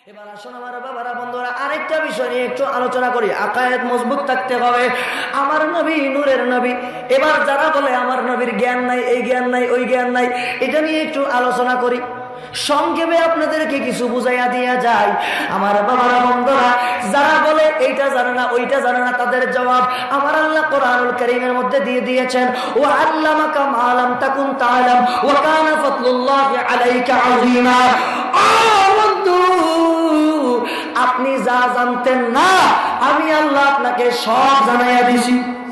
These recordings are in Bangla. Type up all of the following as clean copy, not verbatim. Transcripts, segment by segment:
এবার আসুন আমার বাবারা বন্ধুরা আরেকটা বিষয় নিয়ে একটু আলোচনা করি। আকায়েদ মজবুত থাকতে হবে। আমার নবী নূরের নবী। এবার যারা বলে আমার নবীর জ্ঞান নাই, এই জ্ঞান নাই, ওই জ্ঞান নাই, এটা নিয়ে একটু আলোচনা করি। সংক্ষেপে আপনাদেরকে কিছু বুঝাইয়া দিয়া যায়। আমার বাবারা বন্ধুরা যারা বলে এইটা জানে না, ওইটা জানে না, তাদের জবাব আমার আল্লাহ কোরআনুল কারীমের মধ্যে দিয়ে দিয়েছেন, ওয়া আল্লামাকা মা লাম তাকুন তাআলাম ওয়া কানা ফাদলুল্লাহি আলাইকা আযীমা। আপনি যা জানতেন না আমি আল্লাহ আপনাকে সব জানাইয়া দিছি।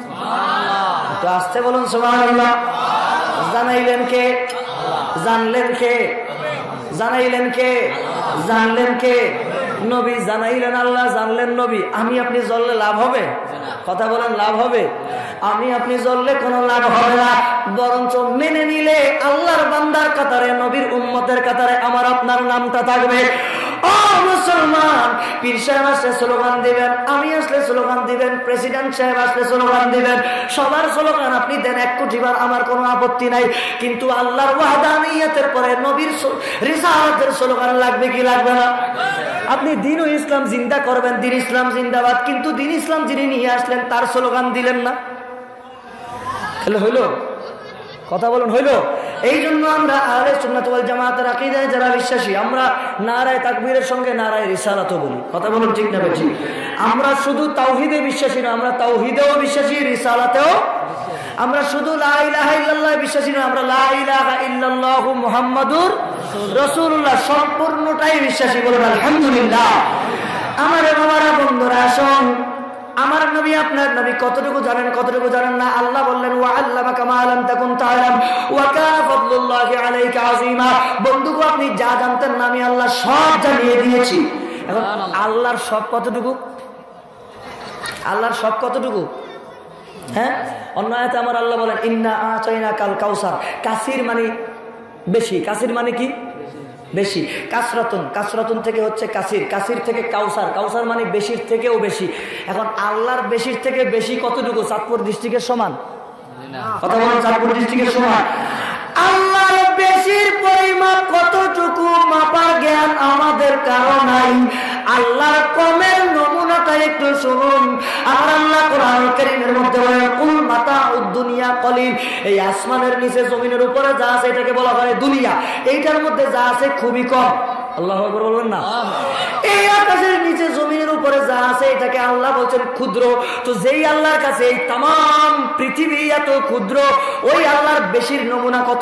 তো আসতে বলুন সুবহানাল্লাহ। জানাইলেন কে? জানলেন কে? জানাইলেন কে? জানলেন কে? নবী জানাইলেন আল্লাহ, জানলেন নবী। আমি আপনি জ্বললে লাভ হবে? কথা বলেন, লাভ হবে? আমি আপনি জ্বললে কোনো লাভ হবে না, বরঞ্চ মেনে নিলে আল্লাহর বান্দার কাতারে, নবীর উম্মতের কাতারে আমার আপনার নামটা থাকবে। ও মুসলমান, পীর সাহেব আসলে স্লোগান দিবেন, আমি আসলে স্লোগান দিবেন, প্রেসিডেন্ট সাহেব আসলে স্লোগান দিবেন, সবার স্লোগান আপনি দেন 1 কোটি বার, আমার কোনো আপত্তি নাই। কিন্তু আল্লাহর ওয়াহদানিয়তের পরে নবীর রিসালাতের স্লোগান লাগবে কি লাগবে না? আপনি দ্বীন ও ইসলাম জিন্দা করবেন, দ্বীন ইসলাম জিন্দাবাদ, কিন্তু দ্বীন ইসলাম যিনি নিয়ে আসলেন তার স্লোগান দিলেন না। হইল? কথা বলুন, হইল? এই জন্য আমরা আহলে সুন্নাত ওয়াল জামাতের আকীদায় যারা বিশ্বাসী, আমরা নারায়ে তাকবীরের সঙ্গে নারায়ে রিসালাতও বলি। কথা বলুন, ঠিক না বেঠিক? আমরা শুধু তাওহীদে বিশ্বাসী না, আমরা তাওহীদেও বিশ্বাসী, রিসালাতেও। আমরা শুধু লা ইলাহা ইল্লাল্লাহ বিশ্বাসী না, আমরা লা ইলাহা ইল্লাল্লাহু মুহাম্মাদুর রাসূলুল্লাহ সম্পূর্ণটাই বিশ্বাসী। বলুন আলহামদুলিল্লাহ। আমার বাবারা বন্ধুরা আসুন, আমার নবী আপনার নবী কতটুকু জানেন, কতটুকু জানেন না? আল্লাহ বললেন ওয়া আল্লামাকা মা লাম তাকুন তাআলাম ওয়া কানা ফাদলুল্লাহি আলাইকা আযীমা। বন্ধুগো, আপনি যা জানতেন না আমি আল্লাহ সব জানিয়ে দিয়েছি। এখন আল্লাহর সব কতটুকু? আল্লাহর সব কতটুকু? হ্যাঁ, অন্য আয়াতে আমার আল্লাহ বলেন ইন্না আ'তাইনাকাল কাউসার। কাসির মানে বেশি, কাসির মানে কি? বেশি। কাসরাতুন, কাসরাতুন থেকে হচ্ছে কাসির, কাসির থেকে কাউসার, কাউসার মানে বেশির থেকেও বেশি। এখন আল্লাহর বেশির থেকে বেশি কতটুকু? চাঁদপুর ডিস্ট্রিক্টের সমান? কথা বলুন, চাঁদপুর ডিস্ট্রিক্টের সমান? আল্লাহর বেশির পরিমাপ কতটুকু মাপার জ্ঞান আমাদের কারো নাই। আল্লাহর কমের নমুনাটা একটু শুনুন। আর আল্লাহ কোরআনুল কারীমের মধ্যে বলেন কুল মাতাউদ দুনিয়া কলিল। এই আসমানের নিচে জমিনের উপরে যা আছে এটাকে বলা হয় দুনিয়া, এইটার মধ্যে যা আছে খুবই কম। আল্লাহু আকবার বলবেন না? এই আকাশের নিচে জমিনের উপরে যা আছে এটাকে আল্লাহ বলছেন ক্ষুদ্র। তো যেই আল্লাহর কাছে এই তাম পৃথিবী এত ক্ষুদ্র, ওই আল্লাহর বেশির নমুনা কত?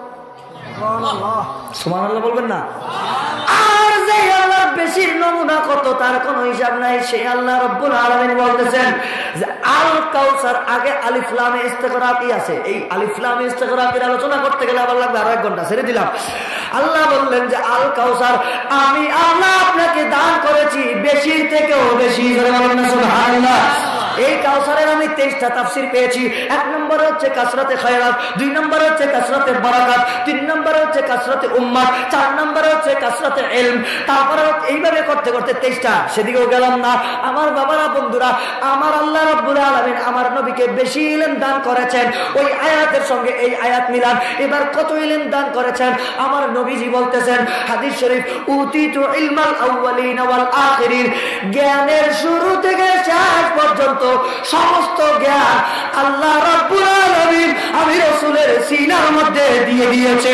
সুবহানাল্লাহ বলবেন না? আর যে আল্লাহর বেশির নমুনা কত তার কোনো হিসাব নাই। সেই আল্লাহ রাব্বুল আলামিন বলতেছেন যে আল কাউসার, আগে আলিফ লামে ইস্তিগরাকি আছে। এই আলিফ লামে ইস্তিগরাকির আলোচনা করতে গেলে আবার লাগবে আরো 1 ঘন্টা, ছেড়ে দিলাম। আল্লাহ বললেন যে আল কাউসার আমি আল্লাহ আপনাকে দান করেছি বেশির থেকেও বেশি। সুবহানাল্লাহ। এই কাউসারের আমি 23টা তাফসীর পেয়েছি। 1 নম্বরে হচ্ছে কাসরাতে খায়রাত, 2 নম্বরে হচ্ছে কাসরাতে বারাকাত, 3 নম্বরে হচ্ছে কাসরাতে উম্মাত, 4 নম্বরে হচ্ছে কাসরাতে ইলম। তারপরে এইভাবে করতে করতে 23টা, সেদিকেও গেলাম না। আমার বাবারা বন্ধুরা, আমার আল্লাহ রাব্বুল আলামিন আমার নবীকে বেশি ইলম দান করেছেন। ওই আয়াতের সঙ্গে এই আয়াত মিলান। এবার কত ইলম দান করেছেন? আমার নবীজি বলতেছেন হাদিস শরীফ, উতিতু ইলমাল আউয়ালিন ওয়াল আখিরিন। জ্ঞানের শুরু থেকে শেষ পর্যন্ত সমস্ত জ্ঞান আল্লাহ রাব্বুল আলামিন আমি রাসূলের সিনার মধ্যে দিয়ে দিয়েছে।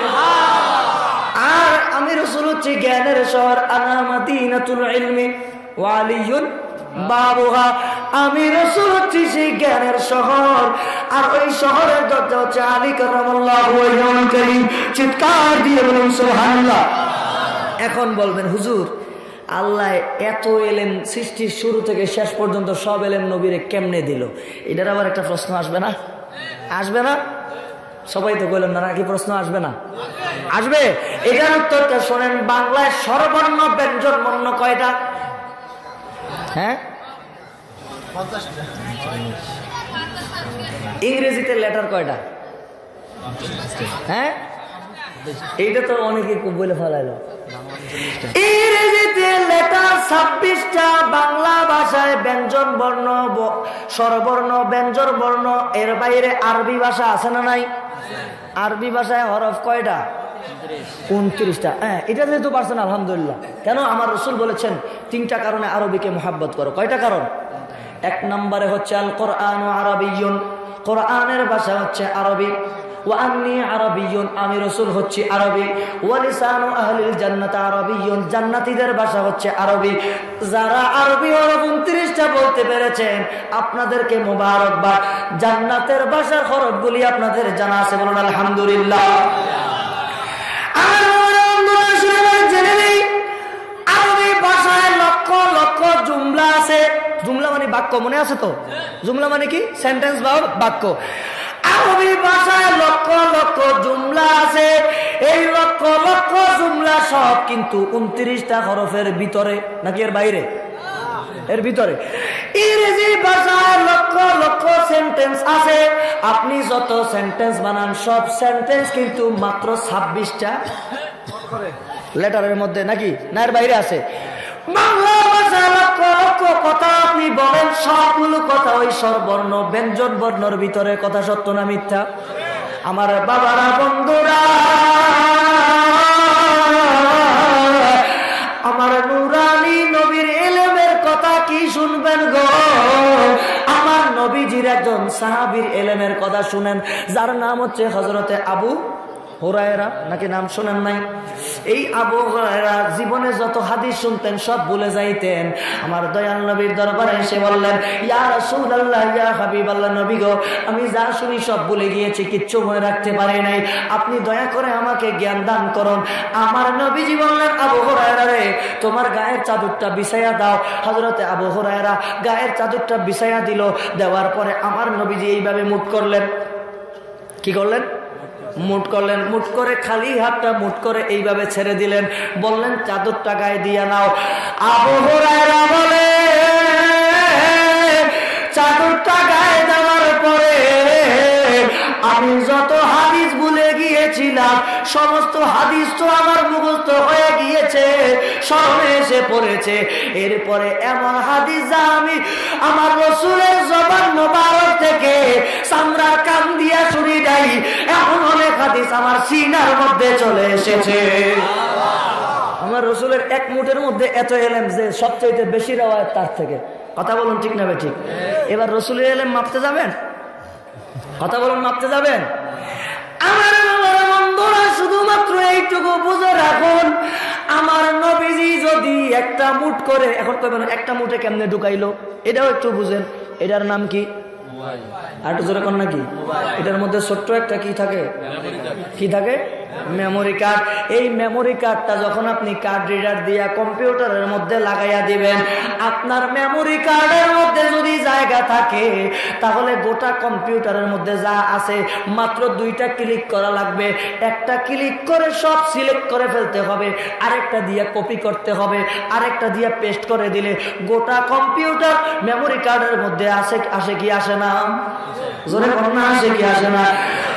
আর আমি রাসূল হচ্ছি জ্ঞানের শহর, আনা মাদিনাতুল ইলমি ওয়া আলিয়ুন বাবুহা। আমি রাসূল হচ্ছি সেই জ্ঞানের শহর, আর ওই শহরের দরজা হচ্ছে আলী কারামাল্লাহু ওয়াজহুল কারীম। চিৎকার দিয়ে বলুন সুবহানাল্লাহ। এখন বলবেন হুজুর, আল্লাহ এত এলেম সৃষ্টির শুরু থেকে শেষ পর্যন্ত সব এলেম নবীরে কেমনে দিল? এটার আবার একটা প্রশ্ন আসবে না? আসবে না? সবাই তো বললেন না, নাকি প্রশ্ন আসবে না? আসবে। এটার উত্তরটা শোনেন। বাংলায় স্বরবর্ণ ব্যঞ্জন বর্ণ কয়টা? হ্যাঁ, ইংরেজিতে লেটার কয়টা? হ্যাঁ, এইটা তো অনেকে বলে ফেলাইল। ইংরেজিতে লেটার 26টা, বাংলা ভাষায় ব্যঞ্জন বর্ণ, স্বরবর্ণ, ব্যঞ্জন বর্ণ। এর বাইরে আরবি ভাষা আছে না নাই? আরবি ভাষায় হরফ কয়টা? 29টা। হ্যাঁ, এটা যেহেতু পারছেন আলহামদুলিল্লাহ। কেন? আমার রাসূল বলেছেন 3টা কারণে আরবিকে মুহাব্বত করো। কয়টা কারণ? 1 নম্বরে হচ্ছে আল কোরআন আরাবিয়্যুন, কোরআনের ভাষা হচ্ছে আরবি। ওয়া আন্নী আরাবিয়্যুন, আমি রাসূল হচ্ছি আরবি। ওয়া লিসানু আহলিল জান্নাত আরাবিয়্যুন, জান্নাতীদের ভাষা হচ্ছে আরবি। যারা আরবি হরফ 29টা বলতে পেরেছেন আপনাদেরকে মোবারকবাদ। জান্নাতের ভাষার হরফগুলি আপনাদের জানা আছে, বলুন আলহামদুলিল্লাহ। আরবি ভাষায় লক্ষ লক্ষ জুমলা আছে। জুমলা মানে বাক্য, মনে আছে তো? জুমলা মানে কি? সেন্টেন্স বা বাক্য। আরবি ভাষায় লক্ষ লক্ষ জুমলা আছে। এই লক্ষ লক্ষ জুমলা সব কিন্তু 29টা হরফের ভিতরে, নাকি এর বাইরে? এর ভিতরে। ইংরেজি ভাষায় লক্ষ লক্ষ সেন্টেন্স আছে। আপনি যত সেন্টেন্স বানান সব সেন্টেন্স কিন্তু মাত্র 26টা লেটারের মধ্যে, নাকি না এর বাইরে আছে? বাংলা ভাষায় লক্ষ লক্ষ কথা আপনি বলেন, সবগুলো কথা ওই স্বরবর্ণ ব্যঞ্জন বর্ণর ভিতরে। কথা সত্য না মিথ্যা? আমার বাবারা, বন্ধুরা, আমার নুরানি নবীর ইলমের কথা কি শুনবেন গো? আমার নবীজির একজন সাহাবীর ইলমের কথা শুনেন, যার নাম হচ্ছে হযরতে আবু হুরায়রা। নাকি নাম শুনেন নাই? এই আবু হুরায়রা জীবনে যত হাদিস শুনতেন সব ভুলে যাইতেন। আমার দয়াল নবীর দরবারে এসে বললেন, ইয়া রাসূলুল্লাহ, ইয়া হাবিবাল্লাহ, নবী গো, আমি যা শুনি সব ভুলে গিয়েছি, কিচ্ছু মনে রাখতে পারি নাই। আপনি দয়া করে আমাকে জ্ঞান দান করুন। আমার নবীজি বললেন, আবু হুরায়রা রে, তোমার গায়ের চাদরটা বিছাইয়া দাও। হযরতে আবু হুরায়রা গায়ের চাদরটা বিছাইয়া দিল। দেওয়ার পরে আমার নবীজি এইভাবে মুট করলেন। কি করলেন? মুট করলেন। মুট করে খালি হাতটা মুট করে এইভাবে ছেড়ে দিলেন। বললেন, চাদরটা গায়ে দিয়া নাও। আবু হুরায়রা বলে, চাদরটা গায়ে দেওয়ার পরে আমি যত হাদিস ভুলে গিয়েছিলাম সমস্ত হাদিস তো আমার মুখস্থ হয়ে গিয়েছে, স্মরণে এসে পড়েছে। এরপরে এমন হাদিস যা আমি আমার রাসূলের জবান মোবারক থেকে চামড়ার কান দিয়া শুনি নাই, এমন অনেক হাদিস আমার সিনার মধ্যে চলে এসেছে। আমার রাসূলের এক মুঠের মধ্যে এত ইলম যে সবচেয়ে বেশি রওয়ায়াত তার থেকে। কথা বলুন ঠিক না ঠিক? এবার রাসূলের ইলম মাপতে যাবেন? কথা বলুন, মাপতে যাবেন? আমার বন্ধুরা, শুধুমাত্র এইটুকু বুঝে রাখুন, আমার নবীজি যদি একটা মুঠ করে, এখন কইবেন একটা মুঠে কেমনে ঢুকাইলো, এটাও একটু বুঝেন। এটার নাম কি? আর একটু জোরে কোন নাকি? এটার মধ্যে ছোট্ট একটা কি থাকে? কি থাকে? Memory card. এই মেমোরি কার্ডটা যখন আপনি কার্ড রিডার দিয়া কম্পিউটারের মধ্যে লাগাইয়া দিবেন, আপনার মেমোরি কার্ডের মধ্যে যদি জায়গা থাকে তাহলে গোটা কম্পিউটারের মধ্যে যা আছে মাত্র 2টা ক্লিক করা লাগবে। একটা ক্লিক করে সব সিলেক্ট করে ফেলতে হবে, আরেকটা দিয়ে কপি করতে হবে, আরেকটা দিয়ে পেস্ট করে দিলে গোটা কম্পিউটার মেমোরি কার্ডের মধ্যে আসে কি আসে না? জোরে কোন না, আসে কি আসে না?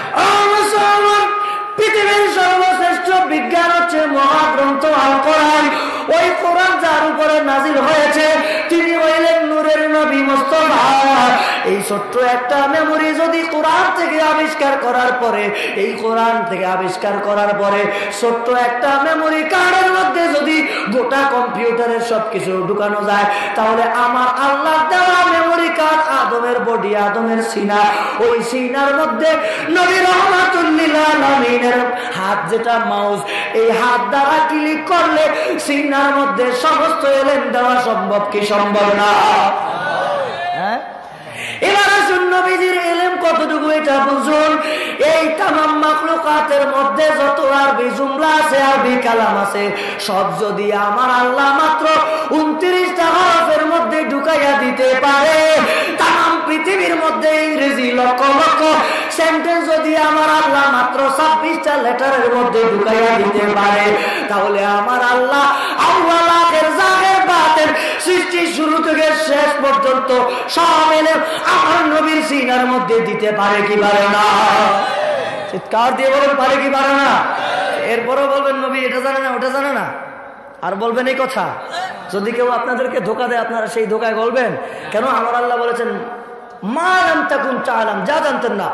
পৃথিবীর সর্বশ্রেষ্ঠ বিজ্ঞান হচ্ছে মহাগ্রন্থ আল কোরআন। ওই কোরআন যার উপরে নাজিল হয়েছে তিনি হইলেন নূরের নবী মুস্তাফা। এই ছোট্ট একটা মেমোরি যদি কোরআন থেকে আবিষ্কার করার পরে, এই কোরআন থেকে আবিষ্কার করার পরে ছোট্ট একটা মেমোরি কার্ডের মধ্যে যদি গোটা কম্পিউটারের সবকিছু ঢুকানো যায়, তাহলে আমার আল্লাহ দেওয়া মেমোরি কার্ড, আদমের বডি, আদমের সিনা, ওই সিনার মধ্যে নবী রাহমাতুল লিল আলামিনের হাত যেটা মাউস, এই হাত দ্বারা ক্লিক করলে সিনার মধ্যে সমস্ত এলেন দেওয়া সম্ভব কি সম্ভব না? হ্যাঁ, এবার আসুন নবীজির ইলম কতটুকু এটা বুঝুন। এই তামাম মাখলুকাতের মধ্যে যত আরবি জুমলা আছে, আরবি কালাম আছে, সব যদি আমার আল্লাহ মাত্র 29টা হরফের মধ্যে ঢুকাইয়া দিতে পারে, তামাম পৃথিবীর মধ্যে ইংরেজি লক্ষ লক্ষ সেন্টেন্স যদি আমার আল্লাহ মাত্র 26টা লেটারের মধ্যে ঢুকাইয়া দিতে পারে, তাহলে আমার আল্লাহ আউয়াল আখির জাহির বাতিন সৃষ্টি শুরু থেকে শেষ পর্যন্ত সব এলেম আমার নবীর সিনার মধ্যে দিতে পারে কি পারে না? চিৎকার দিয়ে বলেন, পারে কি পারে না? এরপরও বলবেন নবী এটা জানে না, ওটা জানে না, আর বলবেন এই কথা। যদি কেউ আপনাদেরকে ধোঁকা দেয় আপনারা সেই ধোঁকায় গলবেন কেন? আমার আল্লাহ বলেছেন মা লাম তাকুন তাআলাম, যা জানতেন না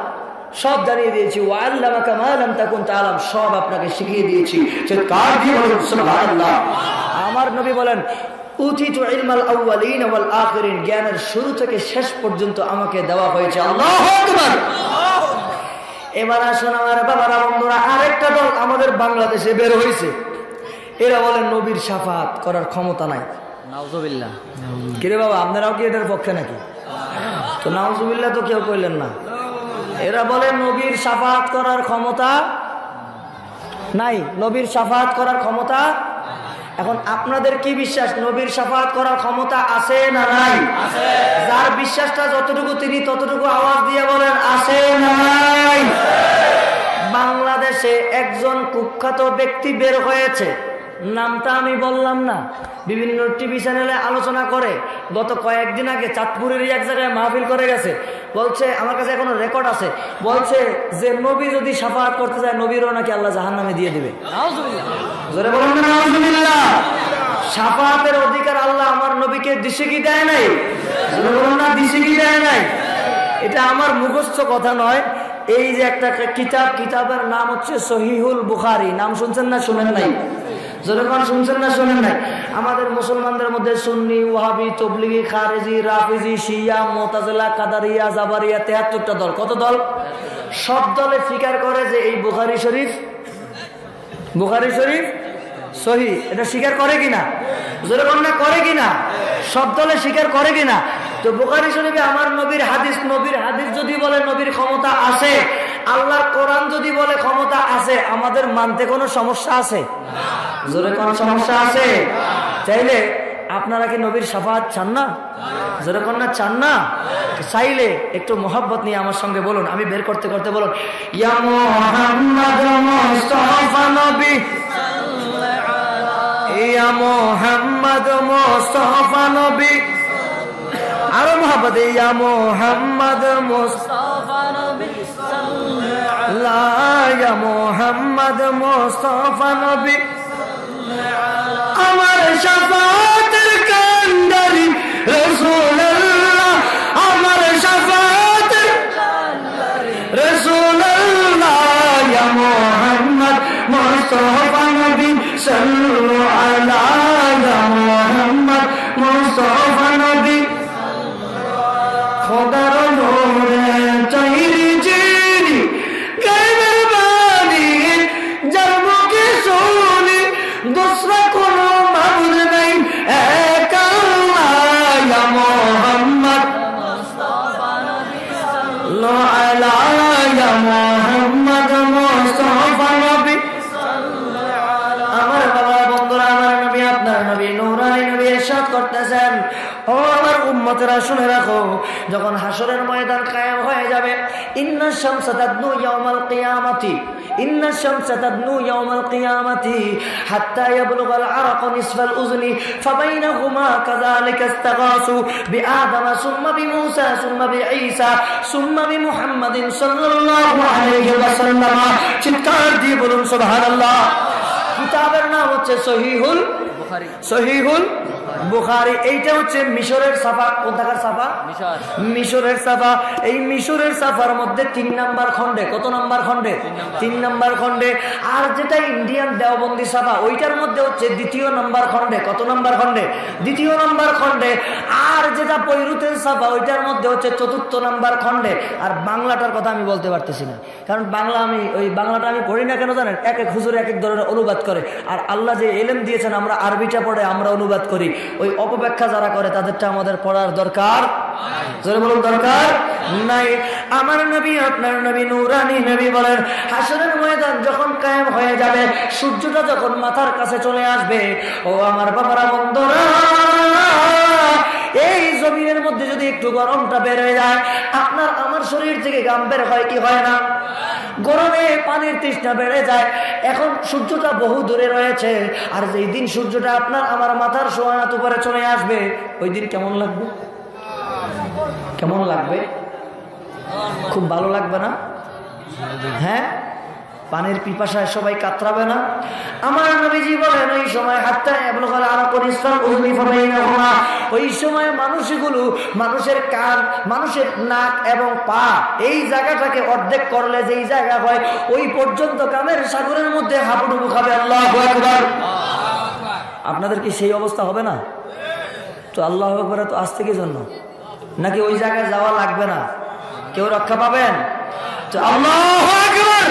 সব জানিয়ে দিয়েছি, ওয়াল্লামাকা মা লাম তাকুন তাআলাম, সব আপনাকে শিখিয়ে দিয়েছি। চিৎকার দিয়ে বলুন সুবহানাল্লাহ। আমার নবী বলেন, উতিতু ইলমাল আউয়ালিন ওয়াল আখিরিন, জ্ঞানের শুরু থেকে শেষ পর্যন্ত আমাকে দেওয়া হয়েছে। আল্লাহু আকবার। এবার আসুন আমার বাবারা, বন্ধুরা, আরেকটা দল আমাদের বাংলাদেশে বের হয়েছে। এরা বলেন নবীর শাফাত করার ক্ষমতা নাই। নাউজুবিল্লাহ। কিরে বাবা, আপনারাও কি এটার পক্ষে নাকি? তো নাউজুবিল্লাহ তো কেউ কইলেন না। এরা বলে নবীর শাফাত করার ক্ষমতা নাই, নবীর শাফাত করার ক্ষমতা। এখন আপনাদের কি বিশ্বাস, নবীর শাফাত করার ক্ষমতা আছে না নাই? যার বিশ্বাসটা যতটুকু তিনি ততটুকু আওয়াজ দিয়ে বলেন আছে না নাই? বাংলাদেশে একজন কুখ্যাত ব্যক্তি বের হয়েছে, নামটা আমি বললাম না, বিভিন্ন টিভি চ্যানেলে আলোচনা করে। গত কয়েকদিন আগে চাঁদপুরের এক জায়গায় মাহফিল করে গেছে। বলছে, আমার কাছে এখনো রেকর্ড আছে, বলছে যে নবী যদি শাফাত করতে যায় নবীরও নাকি আল্লাহ জাহান্নামে দিয়ে দিবে। জোরে বলুন না নাউজুবিল্লাহ। শাফাতের অধিকার আল্লাহ আমার নবীকে দিছে কি দেয় নাই? জোরে বলুন না, দিছে কি দেয় নাই? এটা আমার মুখস্থ কথা নয়। এই যে একটা কিতাব, কিতাবের নাম হচ্ছে সহিহুল বুখারী। নাম শুনছেন না শুনেন নাই? যখন শুনছেন না শুনেন নাই? আমাদের মুসলমানদের মধ্যে সুন্নি, ওয়াহাবি, তবলিগি, খারেজি, রাফিজি, শিয়া, মুতাজিলা, কাদারিয়া, জাবারিয়া, 73টা দল। কত দল? সব দলে স্বীকার করে যে এই বুখারী শরীফ সহি। এটা স্বীকার করে কিনা? যেরকম না করে কিনা? সব দলে স্বীকার করে কিনা? তো বুখারী শরীফে আমার নবীর হাদিস যদি বলে নবীর ক্ষমতা আছে, আল্লাহর কোরআন যদি বলে ক্ষমতা আছে, আমাদের মানতে কোনো সমস্যা আছে? জোরে কোনো সমস্যা আছে? চাইলে আপনারা কি নবীর শাফাত চান না? জোরে কোন না চান না? চাইলে একটু মোহাব্বত নিয়ে আমার সঙ্গে বলুন, আমি বের করতে করতে বলুন, ইয়া মুহাম্মদ মুস্তাফা নবী, ইয়া মুহাম্মদ মুস্তাফা নবী, আরো মোহাব্বত, ইয়া মুহাম্মদ মুস্তাফা নবী, ইয়া মুহাম্মদ মুস্তাফা নবী, আমার শাফাতের কান্ডারি রাসূলুল্লাহ, আমার শাফাতের কান্ডারি রাসূলুল্লাহ, ইয়া মুহাম্মদ মুস্তাফা নবী সাল্লাল্লাহু আলা, ইয়া মুহাম্মদ মুস্তাফা নবী, খোদার নূরে চাইরি চিনি গায়বের বাণী, যার মুখে শুনি दूसरा कोनो माबूद नहीं, एक अल्लाह, या मोहम्मद मुस्तफा नबी सल्लल्लाहु अलैहि, या मोहम्मद मुस्तफा नबी सल्लल्लाहु अलैहि। আমার বাবা, বন্ধুরা, আমার নবী, আপনার নবী, নূরানী নবী ইরশাদ করতেছেন, ও আমার উম্মতেরা শুনে রাখো, যখন হাসরের ময়দান কায়েম হয়ে যাবে, ইন্নাশ শামসা তাদনু ইয়াউমাল কিয়ামাতি, ইন্নাশ শামসা তাদনু ইয়াউমাল কিয়ামাতি হাত্তা ইয়াবলুগাল আরাকু নিসফাল উযনি ফাবাইনাহুমা কাযালিকা ইসতাগাসু বিআদম সুম্মা বিমূসা সুম্মা বিঈসা সুম্মা বিমুহাম্মাদিন সাল্লাল্লাহু আলাইহি ওয়াসাল্লাম। চিৎকার দিয়ে বলুন সুবহানাল্লাহ। কিতাবের নাম হচ্ছে সহিহুল বুখারী। এইটা হচ্ছে মিশরের সাফা। কোথাকার সাফা? মিশরের সাফা। এই মিশরের সাফার মধ্যে 3 নাম্বার খণ্ডে, কত নাম্বার খণ্ডে? 3 নাম্বার খণ্ডে। আর যেটা ইন্ডিয়ান দেওবন্দি সাফা, ওইটার মধ্যে হচ্ছে 2য় নাম্বার খণ্ডে। কত নাম্বার খণ্ডে? 2য় নাম্বার খণ্ডে। আর যেটা বৈরুতের সাফা, ওইটার মধ্যে হচ্ছে 4র্থ নাম্বার খণ্ডে। আর বাংলাটার কথা আমি বলতে পারতেছি না, কারণ বাংলাটা আমি পড়ি না। কেন জানেন? এক এক হুজুর এক এক ধরনের অনুবাদ করে, আর আল্লাহ যে ইলম দিয়েছেন আমরা আরবিটা পড়ে আমরা অনুবাদ করি। ওই অপব্যাখ্যা যারা করে তাদেরটা আমাদের পড়ার দরকার, জোরে বলুন, দরকার নাই। আমার নবী, আপনার নবী, নূরানী নবী বলেন, হাসরের ময়দান যখন কায়েম হয়ে যাবে, সূর্যটা যখন মাথার কাছে চলে আসবে, ও আমার বাবারা, বন্ধুরা, এই জমিনের মধ্যে যদি একটু গরমটা বের হয়ে যায়, আপনার আমার শরীর থেকে ঘাম বের হয় কি হয় না? গরমে পানির তৃষ্ণা বেড়ে যায়। এখন সূর্যটা বহু দূরে রয়েছে, আর যেই দিন সূর্যটা আপনার আমার মাথার সোয়ানাত উপরে চলে আসবে, ওই দিন কেমন লাগবে? কেমন লাগবে? খুব ভালো লাগবে না? হ্যাঁ, পানির পিপাসায় সবাই কাতরাবে না? আমার নবীজি বলেন ওই সময় ওই সময় মানুষগুলো, মানুষের কান, মানুষের নাক এবং পা, এই জায়গাটাকে অর্ধেক করলে যেই জায়গা হয় ওই পর্যন্ত কামের সাগরের মধ্যে হাবুডুবু খাবে। আল্লাহু আকবার। আপনাদের কি সেই অবস্থা হবে না? তো আল্লাহু আকবার তো আজ থেকে জন্য নাকি ওই জায়গায় যাওয়া লাগবে না? কেউ রক্ষা পাবেন? তো আল্লাহু আকবার।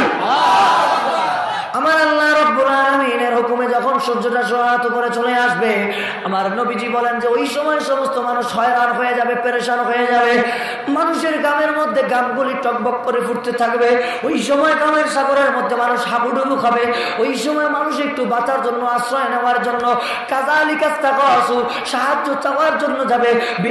আমার আল্লাহ রাব্বুল আলামিনের হুকুমে যখন সূর্যটা সোহাত উপরে চলে আসবে, আমার নবীজি বলেন যে ওই সময় সমস্ত মানুষ হয়রান হয়ে যাবে, পেরেশান হয়ে যাবে। মানুষের গামের মধ্যে গামগুলি টকবক করে ফুটতে থাকবে। ওই সময় গামের সাগরের মধ্যে মানুষ হাবুডুবু খাবে। ওই সময় মানুষ একটু বাঁচার জন্য, আশ্রয় নেওয়ার জন্য, কাযালিকা ইস্তাগাসু, সাহায্য চাওয়ার জন্য যাবে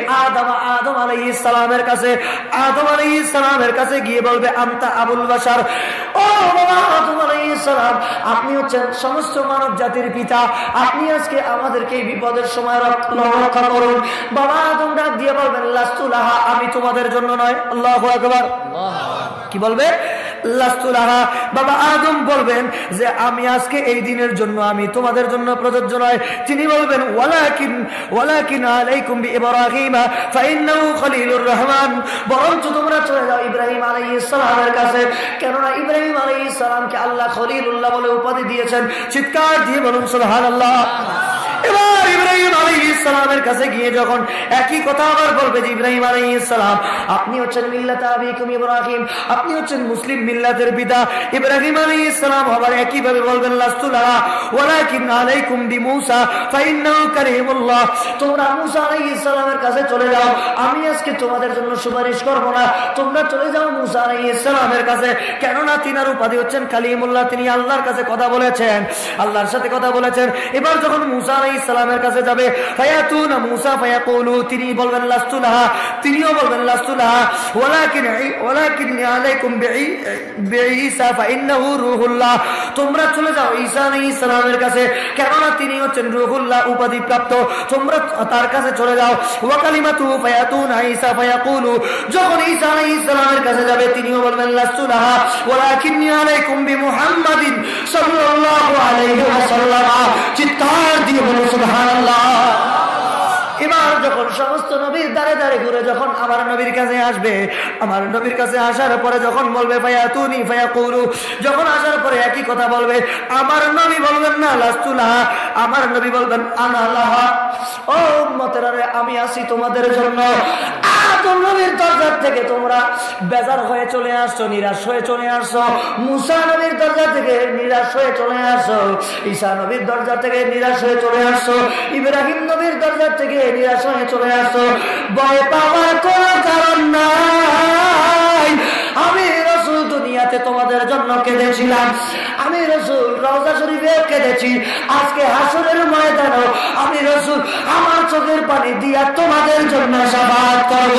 আদম আলাইহিস সালামের কাছে। আদম আলাইহিস সালামের কাছে গিয়ে বলবে আনতা আবুল বাশার, ও বাবা আদম আলাইহিস সালাম, আপনি হচ্ছেন সমস্ত মানব জাতির পিতা, আপনি আজকে আমাদেরকে এই বিপদের সময় রক্ষা করুন। বাবা আদম ডাক দিয়ে বলবেন লাস্তু লাহা, আমি তোমাদের জন্য নয়। আল্লাহু আকবার। কি বলবে? লাস্তু লাহা। বাবা আদম বলবেন যে আমি আজকে এই দিনের জন্য, আমি তোমাদের জন্য প্রযোজ্য নয়। তিনি বলবেন ওয়ালাকিন আলাইকুম বিইব্রাহিম ফাইন্নাহু খলিলুর রহমান, বরঞ্চ তোমরা চলে যাও ইব্রাহিম আলাইহিস সালামের কাছে, কেননা ইব্রাহিম আলাইহিস সালামকে আল্লাহ খলিলুল্লাহ বলে উপাধি দিয়েছেন। চিৎকার দিয়ে বলুন সুবহানাল্লাহ। এবার ইব্রাহিম আলাইহিস সালামের কাছে গিয়ে যখন একই কথা আবার বলবে যে ইব্রাহিম আলাইহিস সালাম, আপনি হচ্ছেন মিল্লাতা আবিকুম ইব্রাহিম, আপনি হচ্ছেন মুসলিম মিল্লাতের পিতা। ইব্রাহিম আলাইহিস সালাম আবার একই ভাবে বলবেন লাস্তু লাহা ওয়ালাকিন আলাইকুম বিমূসা ফাইন্নাহু কারীমুল্লাহ, তোমরা মূসা আলাইহিস সালামের কাছে চলে যাও, আমি আজকে তোমাদের জন্য সুপারিশ করব না। তোমরা চলে যাও মূসা আলাইহিস সালামের কাছে, কেননা তিনার উপাধি হচ্ছেন কালিমুল্লাহ, তিনি আল্লাহর কাছে কথা বলেছেন, আল্লাহর সাথে কথা বলেছেন। এবার যখন মূসা আলাইহিস সালামের কাছে যাবে, ফায়াতুনা মূসা ফায়াকুলু, তিনি বলবেন লাস্তু লাহা, তিনিও বলবেন লাস্তু লাহা ওয়ালাকিন আলাইকুম বিঈসা ফাইন্নাহু রূহুল্লাহ, তোমরা চলে যাও ঈসা আলাইহিস সালামের কাছে, কেননা তিনি হচ্ছেন রূহুল্লাহ উপাধি প্রাপ্ত, তোমরা তার কাছে চলে যাও। ওয়া কালিমাতু ফায়াতুনা ঈসা ফায়াকুলু, যখন ঈসা আলাইহিস সালামের কাছে যাবে তিনিও বলবেন লাস্তু লাহা ওয়ালাকিন আলাইকুম বিমুহাম্মাদিন সাল্লাল্লাহু আলাইহি ওয়াসাল্লাম। চিৎকার দিয়ে বলুন সুবহানাল্লাহ। এবার যখন সমস্ত নবীর দ্বারে দ্বারে ঘুরে যখন আমার নবীর কাছে আসবে, আমার নবীর কাছে আসার পরে যখন বলবে ফায়াতুনি ফায়াকুলু, যখন আসার পরে একই কথা বলবে, আমার নবী বলবেন না লাস্তু লাহা, আমার নবী বলবেন আনা লাহা। ও উম্মতেরা, আমি আসি তোমাদের জন্য। আদম নবীর দরজা থেকে তোমরা বেজার হয়ে চলে আসছো, নিরাশ হয়ে চলে আসছো। মুসা নবীর দরজা থেকে নিরাশ হয়ে চলে আসছো, ঈসা নবীর দরজা থেকে নিরাশ হয়ে চলে আসছো, ইব্রাহিম নবীর দরজা থেকে নিরাশ হয়ে চলে আসছো। ভয় পাওয়ার কোনো কারণ নাই। আমি রাসূল দুনিয়াতে তোমাদের জন্য কেঁদেছিলাম, আমি রাসূল রওজা শরীফে কেঁদেছি, আজকে হাসরের ময়দানেও আমি রাসূল আমার চোখের পানি দিয়া তোমাদের জন্য শাফাআত করব।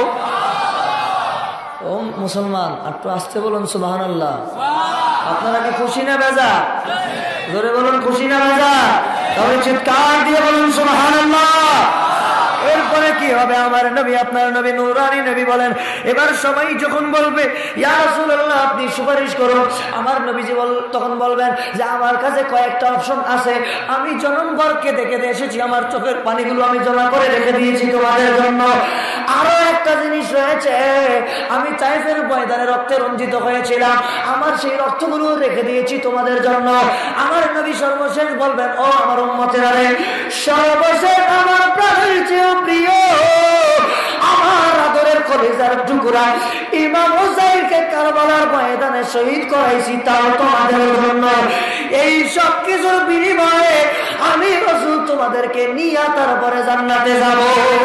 ও মুসলমান, একটু আসতে বলুন সুবহানাল্লাহ। আপনারা কি খুশি না বেজার? জোরে বলুন খুশি না বেজার? তাহলে চিৎকার দিয়ে বলুন সুবহানাল্লাহ। এরপরে কি হবে? আমার নবী, আপনার নবী, নূরানী নবী বলেন, এবার সবাই যখন বলবে ইয়া রাসূলুল্লাহ আপনি সুপারিশ করুন, আমার নবীজি তখন বলবেন যে আমার কাছে কয়েকটা অপশন আছে, আমি জনমভর কেঁদে কেঁদে এসেছি, আমার চোখের পানিগুলো আমি জমা করে রেখে দিয়েছি তোমাদের জন্য। আরো একটা জিনিস রয়েছে, আমি তায়েফের ময়দানে রক্তে রঞ্জিত হয়েছিলাম, আমার সেই রক্তগুলো রেখে দিয়েছি তোমাদের জন্য। আমার নবী সর্বশেষ বলবেন, ও আমার উম্মতেরা রে, সর্বশেষ আমার প্রাণের চেয়ে প্রিয়, আমার আদরের কলিজার টুকরা ইমাম হুসাইনকে কারবালার ময়দানে শহীদ করাইছি, তাও তোমাদের জন্য। এই সব কিছুর বিনিময়ে আমি রাসূল তোমাদেরকে নিয়ে তারপরে জান্নাতে যাব।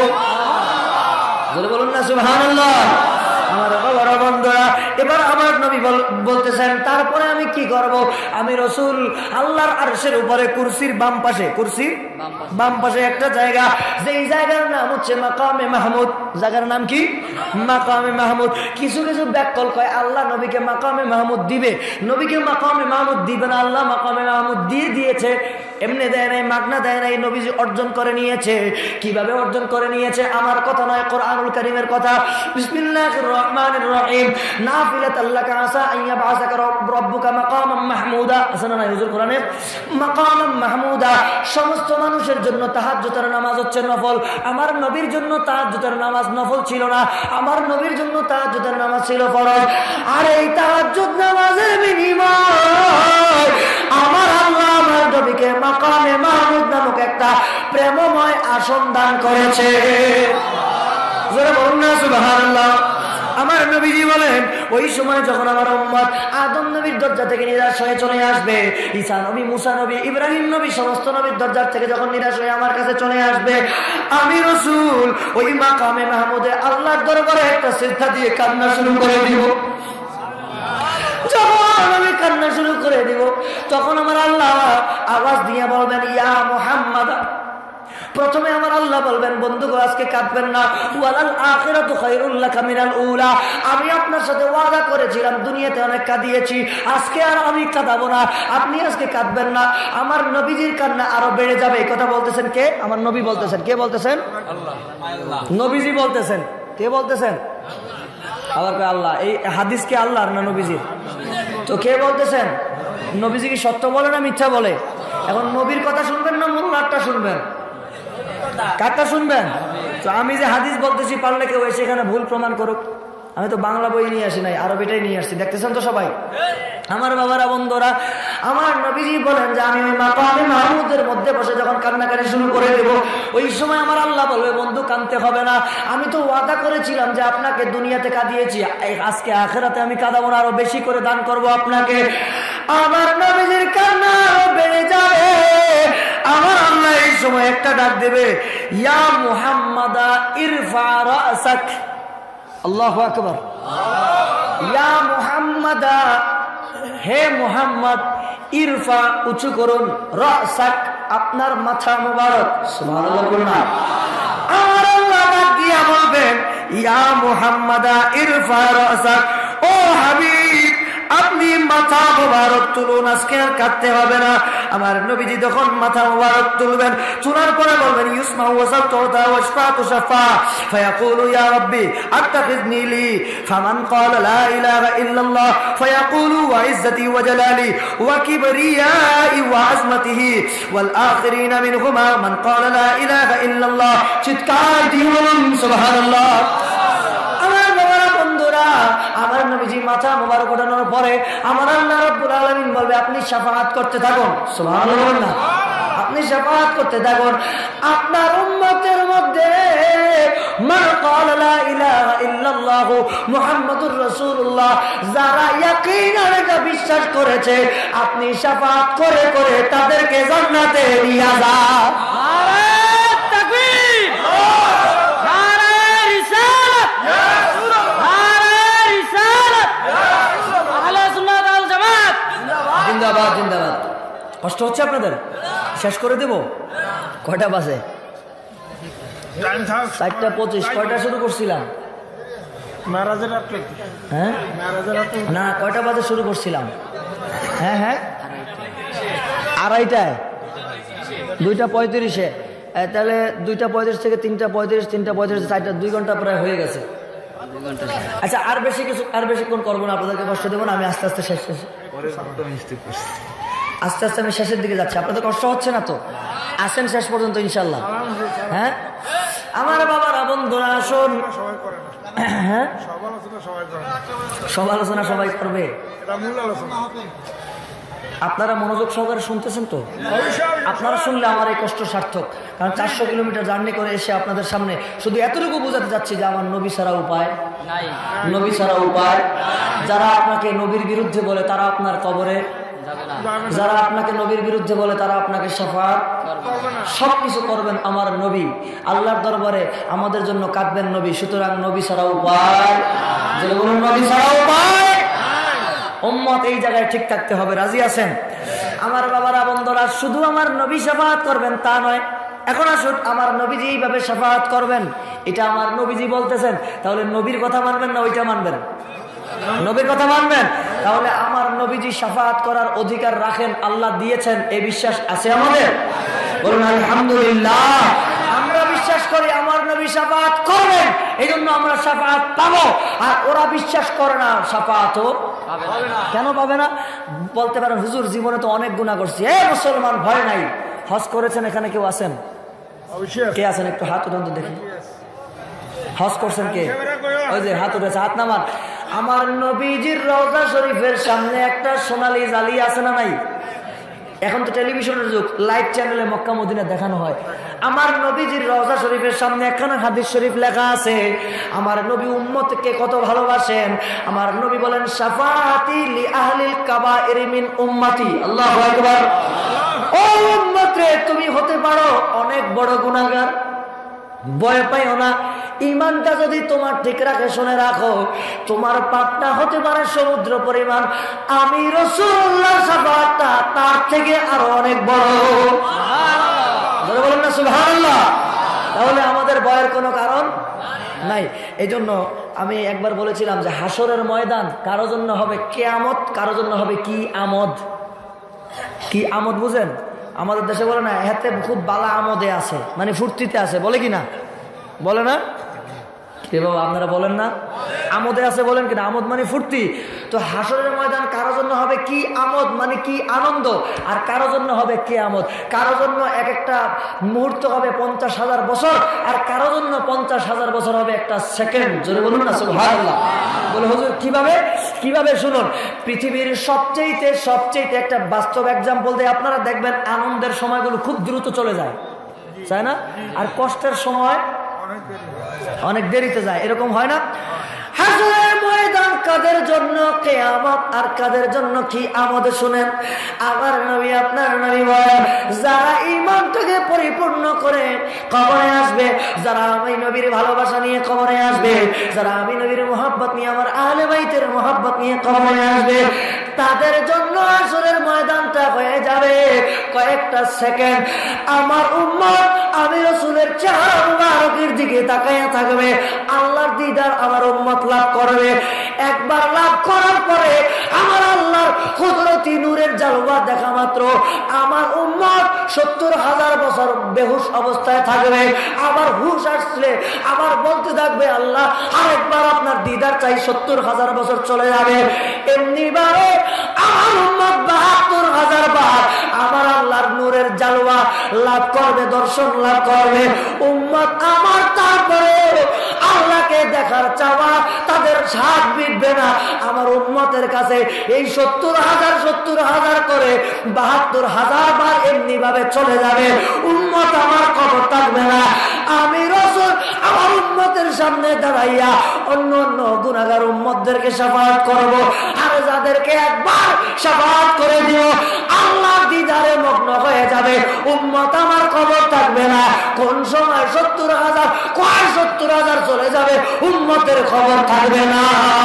বলুন না সুবহানাল্লাহ। আমার বাবারা বন্ধুরা, এবার আমার নবী বলতেছেন তারপরে আমি কি করব? আমি রাসূল আল্লাহর আরশের উপরে কুরসির বাম পাশে, কুরসির বাম পাশে একটা জায়গা, যেই জায়গার নাম হচ্ছে মাকামে মাহমুদ। জায়গার নাম কি? মাকামে মাহমুদ। কিছু কিছু ব্যাকল কয় আল্লাহ নবীকে মাকামে মাহমুদ দিবে, নবীকে মাকামে মাহমুদ দিবে না, আল্লাহ মাকামে মাহমুদ দিয়ে দিয়েছে, এমনি দেয় নাই, মাগনা দেয় নাই, নবীজি অর্জন করে নিয়েছে। কিভাবে অর্জন করে নিয়েছে? আমার কথা নয়, কোরআনুল কারীমের কথা। বিসমিল্লাহির রহমানির রহিম। না নাফিলাতাল লাকা আসা আন ইয়াবআসাকা রাব্বুকা মাকামান মাহমুদা। আছে না হুজুর কোরআনে? মাকামান মাহমুদা। সমস্ত মানুষের জন্য তাহাজ্জুদের নামাজ হচ্ছে নফল, আমার নবীর জন্য তাহাজ্জুদের নামাজ নফল ছিল না, আমার নবীর জন্য তাহাজ্জুদের নামাজ ছিল ফরজ। আর এই তাহাজ্জুদ নামাজের বিনিময় আমার আল্লাহ আমার নবীকে মাকামে মাহমুদ নামক একটা প্রেমময় আসন দান করেছে। জোরে বলুন না সুবহানাল্লাহ। আমার নবীজি বলেন ওই সময় যখন আমার উম্মত আদম নবীর দরজা থেকে নিরাশ হয়ে চলে আসবে, ঈসা নবী, মুসা নবী, ইব্রাহিম নবী সমস্ত নবীর দরজা থেকে যখন নিরাশ হয়ে আমার কাছে চলে আসবে, আমি রাসূল ওই মাকামে মাহমুদে আল্লাহর দরবারে একটা সিজদা দিয়ে কান্না শুরু করে দিব। যখন আমি কান্না শুরু করে দিব তখন আমার আল্লাহ আওয়াজ দিয়ে বলবেন ইয়া মুহাম্মদ। প্রথমে আমার আল্লাহ বলবেন বন্ধুগো আজকে কাঁদবেন না, ওয়ালাল আখিরাতু খায়রুল লাকা মিনাল উলা। আমি আপনার সাথে ওয়াদা করেছিলাম দুনিয়াতে অনেক কাঁদিয়েছি, আজকে আর আমি কাঁদাবো না, আপনি আজকে কাঁদবেন না। আমার নবীজির কান্না আরো বেড়ে যাবে। এই কথা বলতেছেন কে? আমার নবী বলতেছেন। কে বলতেছেন? আল্লাহ। নবীজি বলতেছেন। কে বলতেছেন? আবার কে? আল্লাহ। এই হাদিস কি আল্লাহর না নবীজির? তো কে বলতেছেন? নবীজি কি সত্য বলে না মিথ্যা বলে? এখন নবীর কথা শুনবেন না মোল্লারটা শুনবেন? কারটা শুনবেন? তো আমি যে হাদিস বলতেছি পারলে কেউ এসে এখানে ভুল প্রমাণ করুক। আমি তো বাংলা বই নিয়ে আসি নাই, আরবিটাই নিয়ে আসছি। দেখতেছেন তো সবাই? আমার বাবারা, বন্ধুরা, আমার নবীজি বলেন যে আমি ওই মাকামে মাহমুদের মধ্যে বসে যখন কান্নাকাটি শুরু করে দেব, ওই সময় আমার আল্লাহ বলবে বন্ধু কাঁদতে হবে না, আমি তো ওয়াদা করেছিলাম যে আপনাকে দুনিয়াতে কাঁদিয়েছি, আজকে আখিরাতে আমি কাঁদাবো না, আরো বেশি করে দান করব আপনাকে। আমার নবীজির কান্না আরো বেড়ে যাবে। আমার আল্লাহ এই সময় একটা ডাক দেবে, ইয়া মুহাম্মাদা ইরফা রাসাক। আল্লাহু আকবার। ইয়া মুহাম্মাদা, হে মুহাম্মদ, ইরফা উঁচু করুন, রাসাক আপনার মাথা মুবারক। সুবহানাল্লাহ বলুন না। আমার আল্লাহ ডাক দিয়া বলবেন ইয়া মুহাম্মাদা ইরফা রাসাক। ও হাবিব আপনি মাথা মুবারক তুলুন, আজকে আর কাঁদতে হবে না। আমার নবীজি যখন মাথা মুবারক তুলবেন, তোলার পরে বলবেন ইউসমা ওয়াসাতুতা ওয়াশফাতু শাফা ফায়াকুলু ইয়া রাব্বি আত্তাখিযনি লি ফামান ক্বালা লা ইলাহা ইল্লাল্লাহ ফায়াকুলু ওয়া ইজ্জতি ওয়া জালালি ওয়া কিবরিয়াই ওয়া আযমাতিহি ওয়াল আখিরিনা মিনহুমা মান ক্বালা লা ইলাহা ইল্লাল্লাহ। চিৎকার দিয়ে বলুন সুবহানাল্লাহ। আমার নবীজি মাথা মুবারক ওঠানোর পরে আমার আল্লাহ রাব্বুল আলামিন বলবে আপনি শাফাআত করতে থাকুন। সুবহানাল্লাহ। আপনি শাফাআত করতে থাকুন। আপনার উম্মতের মধ্যে মান ক্বালা লা ইলাহা ইল্লাল্লাহ মুহাম্মাদুর রাসূলুল্লাহ, যারা ইয়াকিনান এটা বিশ্বাস করেছে, আপনি শাফাআত করে করে তাদেরকে জান্নাতে নিয়ে যান। জিন্দাবাদ জিন্দাবাদ। কষ্ট হচ্ছে আপনাদের? শেষ করে দেব? কয়টা বাজে? 4:25। কয়টা শুরু করছিলাম? হ্যাঁ না, কয়টা বাজে শুরু করছিলাম? হ্যাঁ হ্যাঁ 2:30, 2:35। তাহলে 2:35 থেকে 3:35, 3:35, 4টা, 2 ঘন্টা প্রায় হয়ে গেছে। আচ্ছা আর বেশিক্ষণ করবো না, আপনাদেরকে কষ্ট দেবো না। আমি আস্তে আস্তে আমি শেষের দিকে যাচ্ছি। আপনাদের কষ্ট হচ্ছে না তো? আসেন শেষ পর্যন্ত ইনশাল্লাহ। হ্যাঁ আমার বাবারা, বন্ধুরা আসুন। হ্যাঁ সব আলোচনা সবাই করবে। আপনারা মনোযোগ সহকারে শুনতেছেন তো? আপনারা শুনলে আমার এই কষ্ট সার্থক। কারণ 400 কিলোমিটার জার্নি করে এসে আপনাদের সামনে শুধু এতটুকু বোঝাতে যাচ্ছি যে আমার নবী ছাড়া উপায় নাই। নবী ছাড়া উপায়। যারা আপনাকে নবীর বিরুদ্ধে বলে তারা আপনার কবরে যারা আপনাকে নবীর বিরুদ্ধে বলে তারা আপনাকে শাফাআত সবকিছু করবেন আমার নবী। আল্লাহর দরবারে আমাদের জন্য কাঁদবেন নবী। সুতরাং নবী ছাড়া উপায়, যদি বলুন নবী ছাড়া উপায়। উম্মত এই জায়গায় ঠিক থাকতে হবে। রাজি আছেন? আমার বাবারা, বন্ধুরা, শুধু আমার নবী শাফাআত করবেন তা নয়। এখন আসুন, আমার নবীজি এইভাবে শাফাআত করবেন, এটা আমার নবীজি বলতেছেন। তাহলে নবীর কথা মানবেন না ওইটা মানবেন? নবীর কথা মানবেন। তাহলে আমার নবীজি শাফাআত করার অধিকার রাখেন, আল্লাহ দিয়েছেন, এই বিশ্বাস আছে আমাদের? বলুন আলহামদুলিল্লাহ। আমরা বিশ্বাস করি আমার নবী শাফাআত করবেন, এই জন্য আমরা শাফাআত পাবো। আর ওরা বিশ্বাস করে না, শাফাআতও কেন পাবে না? বলতে পারেন হুজুর জীবনে তো অনেক গুনাহ করছি। মুসলমান ভয় নাই। হজ করেছেন এখানে কেউ আছেন? কে আছেন একটু হাত উঠান তো দেখি। হজ করছেন কে? ওই যে হাত উঠেছে, হাত নামান। আমার নবীজির রওজা শরীফের সামনে একটা সোনালী জালি আছে না নাই? এখন তো টেলিভিশনের যুগ, লাইভ চ্যানেলে মক্কা মদিনা দেখানো হয়। আমার নবীজির রওজা শরীফের সামনে একখানা হাদিস শরীফ লেখা আছে। আমার নবী উম্মতকে কত ভালোবাসেন। আমার নবী বলেন শাফাআতি লি আহলিল কাবাইর মিন উম্মতি। আল্লাহু আকবার। ও উম্মত রে, তুমি হতে পারো অনেক বড় গুনাহগার, ভয় পাইও না। ইমানটা যদি তোমার ঠিক রাখে, শুনে রাখো, তোমার পাপটা হতে পারে সমুদ্র পরিমাণ, আমি রাসূলুল্লাহর শাফাআতটা তার থেকে আরো অনেক বড়। সুবহানাল্লাহ, বলেন না সুবহানাল্লাহ। তাহলে আমাদের ভয়ের কোনো কারণ নাই। এই জন্য আমি একবার বলেছিলাম যে হাসরের ময়দান কারো জন্য হবে কিয়ামত, কারো জন্য হবে কি আমদ। কি আমদ বুঝেন? আমাদের দেশে বলে না, হাতে খুব বালা আমদে আছে, মানে ফুর্তিতে আছে, বলে কি না? বলে না কে বাবা? আপনারা বলেন না আমদে আছে, বলেন কিনা? আমদ মানে ফুর্তি। তো হাসরের ময়দান কারো জন্য হবে কি আমদ, মানে কি আনন্দ, আর কারো জন্য হবে কে আমদ। কারো জন্য এক একটা মুহূর্ত হবে 50,000 বছর, আর কারো জন্য 50,000 বছর হবে একটা সেকেন্ড। জোরে বলুন না সুবহানাল্লাহ। বলে হুজুর কিভাবে? কিভাবে শুনুন। পৃথিবীর সবচেয়ে একটা বাস্তব এক্সাম্পল দিয়ে আপনারা দেখবেন আনন্দের সময়গুলো খুব দ্রুত চলে যায়, তাই না? আর কষ্টের সময় অনেক দেরিতে যায়, এরকম হয় না? হাসরের ময়দান কাদের জন্য কিয়ামত, আর কাদের জন্য কি আমদ শুনেন। আমার নবী আপনার নবী বলেন, যারা ঈমানটাকে পরিপূর্ণ করে কবরে আসবে, যারা আমি নবীর ভালোবাসা নিয়ে কবরে আসবে, যারা আমি নবীর মুহাব্বত নিয়ে, আমার আহলে বাইতের মুহাব্বত নিয়ে কবরে আসবে, তাদের জন্য হাসরের ময়দানটা হয়ে যাবে কয়েকটা সেকেন্ড। আমার উম্মত আমি রাসূলের চেহারা মুবারকের দিকে তাকায়া থাকবে, আল্লাহর দিদার আমার উম্মত লাভ করবে। একবার লাভ করার পরে আমার আল্লাহর কুদরতি নূরের জালওয়া দেখা মাত্র আমার উম্মত 70,000 বছর বেহুশ অবস্থায় থাকবে। আবার হুশ আসলে আবার বলতে থাকবে, আল্লাহ আরেকবার আপনার দিদার চাই। 70,000 বছর চলে যাবে। এমনি বারে আমার উম্মত 72,000 বার আমার আল্লাহর নূরের জালওয়া লাভ করবে, দর্শন লাভ করবে। উম্মত আমার তারপরে আল্লাহকে দেখার চাওয়া তাদের স্বাদ মিটবে না। আমার উম্মতের কাছে এই 70,000 করে 72,000 বার এমনি ভাবে চলে যাবে। উম্মত আমার খবর থাকবে না। আমি রাসূল আমার উম্মতের সামনে দাঁড়াইয়া অন্য গুনাহগার উম্মতদেরকে শাফাআত করব। আর যাদেরকে একবার শাফাআত করে দিও, আল্লাহর দিদারে মগ্ন হয়ে যাবে। উম্মত আমার খবর থাকবে না। কোন সময় 70,000 কয় 70,000 চলে যাবে, উম্মতের খবর থাকবে না।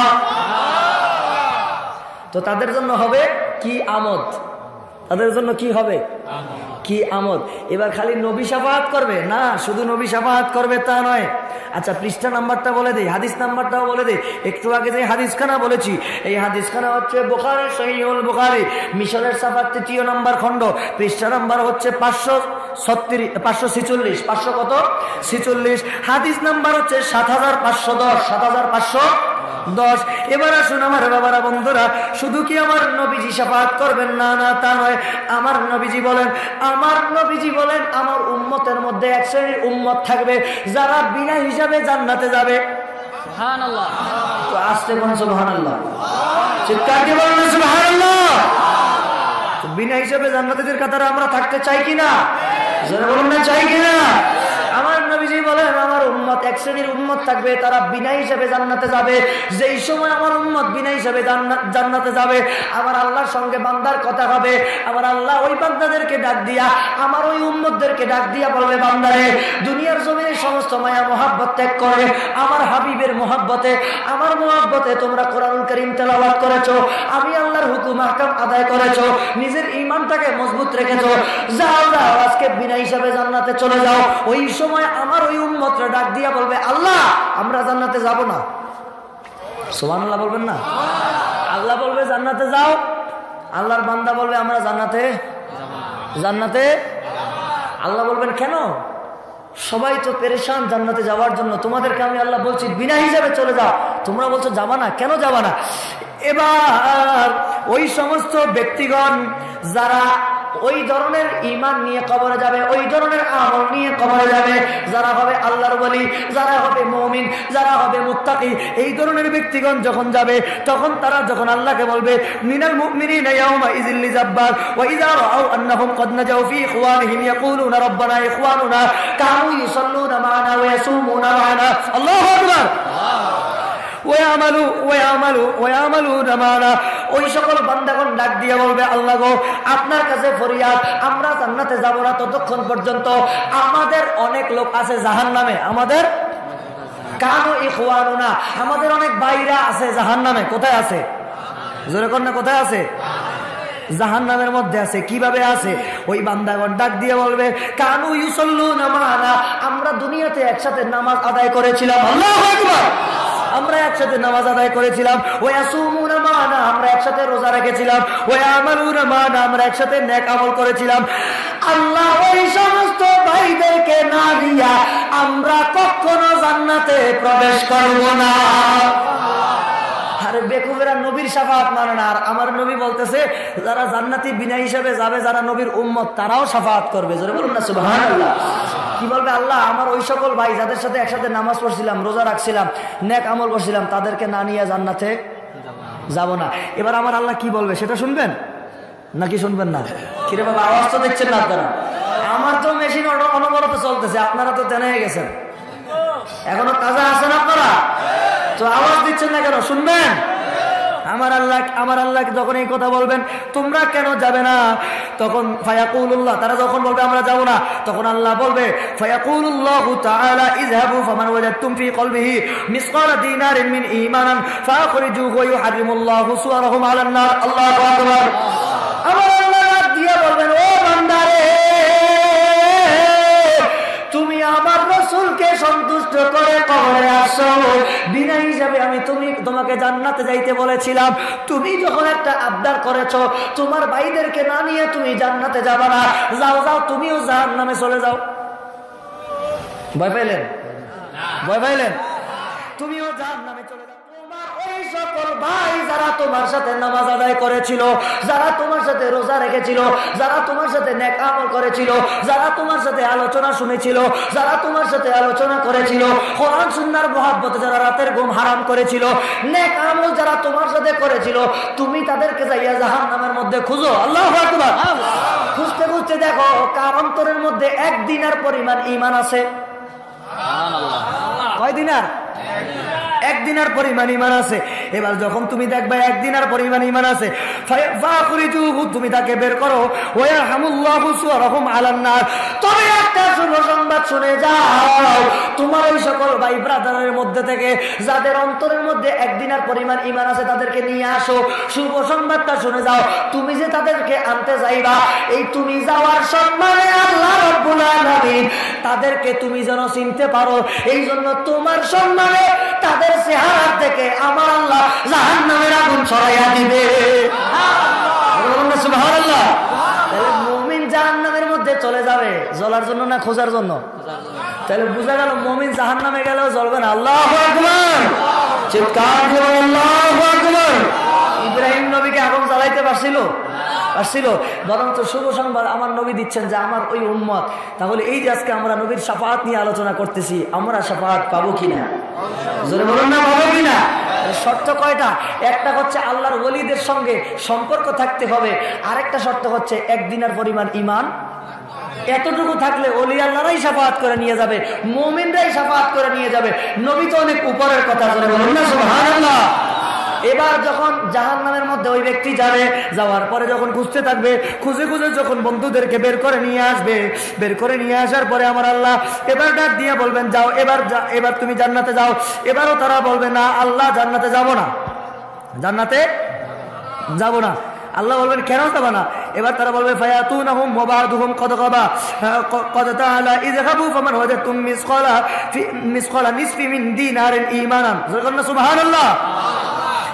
তো তাদের জন্য হবে কি আমদ, তাদের জন্য কি হবে? কি আমদ। এবার খালি নবী শাফাআত করবে না, শুধু নবী শাফাআত করবে তা নয়। আচ্ছা, পৃষ্ঠা নাম্বারটা বলে দেই, হাদিস নাম্বারটাও বলে দেই। একটু আগে যে হাদিসখানা বলেছি, এই হাদিসখানা হচ্ছে বুখারী, সহিহুল বুখারী, মিশরের সাফার 3 নম্বর খণ্ড, পৃষ্ঠা নাম্বার হচ্ছে 546। 500 কত? 46। হাদিস নাম্বার হচ্ছে 7510। 7510। এবার আসুন আমার বাবারা, বন্ধুরা, শুধু কি আমার নবীজি শাফাআত করবেন? না, তা নয়। আমার নবীজি বলেন আমার উম্মতের মধ্যে এক শ্রেণীর উম্মত থাকবে যারা বিনা হিসাবে জান্নাতে যাবে। সুবহানাল্লাহ। তো আসতে বলুন সুবহানাল্লাহ, চিৎকার দিয়ে বলুন সুবহানাল্লাহ। বিনা হিসাবে জান্নাতীদের কাতারে আমরা থাকতে চাই কিনা? যারা বলুন না, চাই কিনা? আমার নবীজি বলেন আমার উম্মত এক শ্রেণীর উম্মত থাকবে, তারা বিনা হিসাবে জান্নাতে যাবে। যেই সময় আমার উম্মত বিনা হিসাবে জান্নাতে যাবে, আমার আল্লাহর সঙ্গে বান্দার কথা হবে। আমার আল্লাহ ওই বান্দাদেরকে ডাক দিয়া, আমার ওই উম্মতদেরকে ডাক দিয়া বলবে, বান্দারে, দুনিয়ার জমিনে সমস্ত মায়া মোহাব্বত ত্যাগ করে আমার হাবিবের মোহাব্বতে, আমার মোহাব্বতে তোমরা কোরআনুল কারীম তেলাওয়াত করেছো, আমি আল্লাহর হুকুম আহকাম আদায় করেছো, নিজের ঈমানটাকে মজবুত রেখেছো, যাও আজকে বিনা হিসাবে জান্নাতে চলে যাও। ওই সময় আমার ওই উম্মতরা ডাক দিয়া বলবে, আল্লাহ আমরা জান্নাতে যাব না। সুবহানাল্লাহ বলবেন না? আল্লাহ বলবে জান্নাতে যাও, আল্লাহর বান্দা বলবে আমরা জান্নাতে। আল্লাহ বলবেন কেন? সবাই তো পেরেশান জান্নাতে যাওয়ার জন্য, তোমাদেরকে আমি আল্লাহ বলছি বিনা হিসাবে চলে যাও, তোমরা বলছো যাবা না, কেন যাবা না? এবার ওই সমস্ত ব্যক্তিগণ যারা ওই ধরনের ঈমান নিয়ে কবরে যাবে, ওই ধরনের আমল নিয়ে কবরে যাবে, যারা হবে আল্লাহর ওলি, যারা হবে মুমিন, যারা হবে মুত্তাকি, এই ধরনের ব্যক্তিগণ যখন যাবে, তখন তারা যখন আল্লাহকে বলবে মিনাল মুমিনিনা ইয়াউমা ইযিল লিজাব্বার ওয়া ইযা রাআউ আন্নাহুম কদ নাজাউ ফি ইখওয়ানিহিম ইয়াকুলুনা রাব্বানা ইখওয়ানুনা কানু ইউসাল্লুনা মা'ানা ওয়া ইয়াসুমুনা মা'ানা। আল্লাহু আকবার। ওই সকল বান্দাগণ ডাক দিয়ে বলবে আল্লাহ গো, আপনার কাছে ফরিয়াদ, আমরা জান্নাতে যাব না ততক্ষণ পর্যন্ত আমাদের অনেক লোক আছে জাহান্নামে, আমাদের কানু ইখওয়ানুনা, আমাদের অনেক ভাইরা আছে জাহান্নামে। কোথায় আছে? জোরে কর না, কোথায় আছে? জাহান্নামের মধ্যে আছে। কিভাবে আছে? ওই বান্দাগণ ডাক দিয়ে বলবে কানু ইউসাল্লুনা মা'ানা, আমরা দুনিয়াতে একসাথে নামাজ আদায় করেছিলাম, আল্লাহু আকবার, আমরা একসাথে নামাজ আদায় করেছিলাম, ওয়া ইয়াসুমুনা মা'ানা, আমরা একসাথে রোজা রেখেছিলাম, ওয়া ইয়ামালুনা মা'ানা, আমরা একসাথে নেক আমল করেছিলাম। আল্লাহ ওই সমস্ত ভাইদেরকে না দিয়া আমরা কখনো জান্নাতে প্রবেশ করব না। আরে বেকুবেরা নবীর শাফাআত মানে না। আর আমার নবী বলতেছে যারা জান্নাতি বিনা হিসাবে যাবে, যারা নবীর উম্মত, তারাও শাফাআত করবে। জোরে বলুন না সুবহানাল্লাহ। কি বলবে? আল্লাহ আমার ওই সকল ভাই যাদের সাথে একসাথে নামাজ পড়ছিলাম, রোজা রাখছিলাম, নেক আমল করছিলাম, তাদেরকে না নিয়ে জান্নাতে যাব না। এবার আমার আল্লাহ কি বলবে সেটা শুনবেন নাকি শুনবেন না? কিরে বাবা, আওয়াজ তো দেখছেন না আপনারা? আমার তো মেশিন অনবরত চলতেছে, আপনারা তো তেনে গেছেন, এখনো তাজা আছেন আপনারা, তো আওয়াজ দিচ্ছেন না কেন? শুনবেন। আমার আল্লাহ যখন এই কথা বলবেন তোমরা কেন যাবে না, তখন ফায়াকুলুল্লাহ, তারা যখন বলবে আমরা যাব না, তখন আল্লাহ বলবে ফায়াকুলুল্লাহু তাআলা ইযহাবু ফামান ওয়াজাদতুম ফি কলবিহি মিসকালা দিনারিন মিন ঈমানান ফাখরিজুহু ওয়া ইউহাররিমুল্লাহু সুওয়ারাহুম আলান নার। আল্লাহু আকবার। আমার আল্লাহ দিয়ে বলবেন ও বান্দারে, তুমি আমার রাসূলকে সন্তুষ্ট করে কবরে আসো, বিনা হিসাবে আমি তোমাকে জান্নাতে যাইতে বলেছিলাম, তুমি যখন একটা আবদার করেছো তোমার ভাইদেরকে না নিয়ে তুমি জান্নাতে যাবা না, যাও যাও, তুমিও জাহান্নামে চলে যাও। ভয় পাইলেন? ভয় পাইলেন? তুমিও জাহান্নামে চলে যাও। ওই সকল ভাই যারা তোমার সাথে নামাজ আদায় করেছিল, যারা তোমার সাথে রোজা রেখেছিল, যারা তোমার সাথে নেক আমল করেছিল, যারা তোমার সাথে আলোচনা শুনেছিল, যারা তোমার সাথে আলোচনা করেছিল, কোরআন সুন্নাহর মহব্বতে যারা রাতের ঘুম হারাম করেছিল, নেক আমল যারা তোমার সাথে করেছিল, তুমি তাদেরকে যাইয়া জাহান্নামের মধ্যে খুঁজো। আল্লাহু আকবার। খুঁজতে খুঁজতে দেখো কার অন্তরের মধ্যে এক দিনার পরিমাণ ঈমান আছে। কয় দিনার? এক দিনার পরিমাণ ঈমান আছে। এবার যখন তুমি দেখবে এক দিনার পরিমাণ ঈমান আছে, ফাখরিজুহু, তুমি তাকে বের করো, ওয়া ইয়ারহামুল্লাহু সুওয়ারাহুম আলান নার। তবে একটা শুভ সংবাদ শুনে যাও, তোমার ওই সকল ভাই ব্রাদারের মধ্যে থেকে যাদের অন্তরের মধ্যে এক দিনার পরিমাণ ঈমান আছে তাদেরকে নিয়ে আসো। শুভ সংবাদটা শুনে যাও, তুমি যে তাদেরকে আনতে যাইবা, এই তুমি যাওয়ার সম্মানে আল্লাহ রাব্বুল আলামিন তাদেরকে তুমি যেন চিনতে পারো, এই জন্য তোমার সম্মানে তাদের চেহারা থেকে আমার আল্লাহ জাহান্নামের আগুন ছড়াইয়া দিবে। সুবহানাল্লাহ। মুমিন জাহান্নামের মধ্যে চলে যাবে জ্বলার জন্য না খোঁজার জন্য? তাহলে বুঝা গেল মুমিন জাহান্নামে গেলেও জ্বলবে না। আল্লাহু আকবার। চিৎকার দিয়ে আল্লাহু আকবার। ইব্রাহিম নবীকে আগুন জ্বালাইতে পারছিল? বরঞ্চ শুভ সংবাদ আমার নবী দিচ্ছেন যে আমার ওই উম্মত, তাহলে এই যে আজকে আমরা নবীর শাফাআত নিয়ে আলোচনা করতেছি, আমরা শাফাআত পাবো কিনা? জোরে বলুন না, পাবো কিনা? শর্ত কয়টা? একটা হচ্ছে আল্লাহর ওলিদের সঙ্গে সম্পর্ক থাকতে হবে, আরেকটা শর্ত হচ্ছে একদিনের পরিমাণ ঈমান। এতটুকু থাকলে ওলি আল্লাহরাই শাফাআত করে নিয়ে যাবে, মুমিনরাই শাফাআত করে নিয়ে যাবে। নবী তো অনেক উপরের কথা। জোরে বলুন না সুবহানাল্লাহ। এবার যখন জাহান্নামের মধ্যে ওই ব্যক্তি যাবে, যাওয়ার পরে যখন খুঁজতে থাকবে, খুঁজে খুঁজে যখন বন্ধুদেরকে বের করে নিয়ে আসবে, বের করে নিয়ে আসার পরে আমার আল্লাহ এবার ডাক দিয়ে বলবেন যাও, এবার তুমি জান্নাতে যাও। এবারও তারা বলবে না আল্লাহ জান্নাতে যাব না, জান্নাতে যাব না। আল্লাহ বলবেন কেন যাবে না? এবার তারা বলবে ফায়াতুনহুম ওয়া বা'দুহুম ক্বাদ তাআলা ইযহাবু ফামান ওয়াজাদতুম মিসকালা নিসফি মিন দিনারিন ঈমানান। সুবহানাল্লাহ।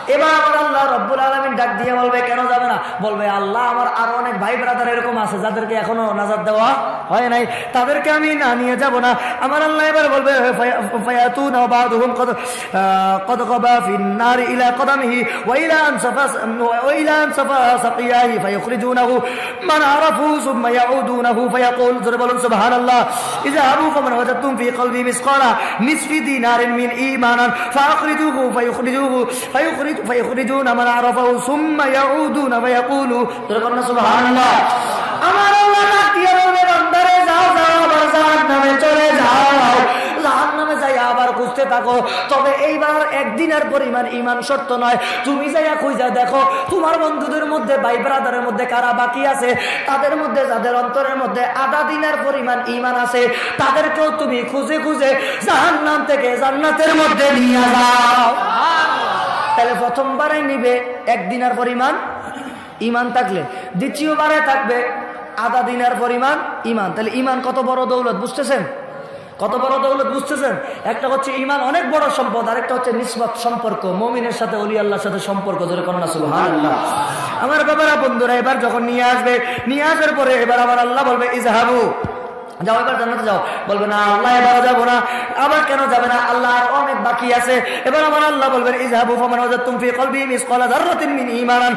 এবার আমার আল্লাহ রব্বুল আলামিন ডাক দিয়ে বলবে কেন যাবে না? বলবে আল্লাহ আমার আরো অনেক ভাই ব্রাদার এরকম আছে যাদেরকে এখনো নাজাত দেওয়া হয় নাই, তাদেরকে আমি না নিয়ে যাব না। আমার আল্লাহ এবার বলবে ফায়াতুনা বাদুহুম قد قبى في النار إلى قدمه وإلى أن صفى سقياه فيخرجونه من عرفه ثم يعودونه فيقول سبحان الله اذهبوا فمن وجدتم في قلبي مثقال نصف دينار من إيمانا فأخرجوه فيخرجون من عرفه ثم يعودون فيقولوا سبحان الله আমার আল্লাহ ডাক দিয়ে বলবে বান্দারে যাও আবার জাহান্নামে চলে যাও, জাহান্নামে যাই আবার খুঁজতে থাকো। তবে এইবার একদিনের পরিমাণ ঈমান শর্ত নয়, তুমি যাইয়া খুঁজা দেখো তোমার বন্ধুদের মধ্যে ভাই ব্রাদারের মধ্যে কারা বাকি আছে, তাদের মধ্যে যাদের অন্তরের মধ্যে আধা দিনের পরিমাণ ঈমান আছে তাদেরকেও তুমি খুঁজে খুঁজে জাহান্নাম থেকে জান্নাতের মধ্যে নিয়ে যাও। তাহলে প্রথমবারে নিবে একদিনের পরিমাণ ঈমান থাকলে, দ্বিতীয়বারে থাকবে আধা দিনের পরিমাণ ঈমান। তাহলে ঈমান কত বড় দৌলত বুঝতেছেন? কত বড় দৌলত বুঝতেছেন? একটা হচ্ছে ঈমান অনেক বড় সম্পদ, আরেকটা হচ্ছে নিসবত সম্পর্ক, মুমিনের সাথে ওলি আল্লাহর সাথে সম্পর্ক। ধরে কোন না সুবহানাল্লাহ। আমার বাবারা বন্ধুরা এবার যখন নিয়ে আসবে, নিয়ে আসার পরে এবার আমার আল্লাহ বলবে ইজহাবু, যাও এবার জান্নাতে যাও। বলবে না আল্লাহ এবার যাবো না। আবার কেন যাবে না? আল্লাহ আর অনেক বাকি আছে। এবার আমার আল্লাহ বলবেন ইযহাবু ফামান ওয়াজাদতুম ফি কলবি মিসকালা যাররাতিন মিন ঈমানান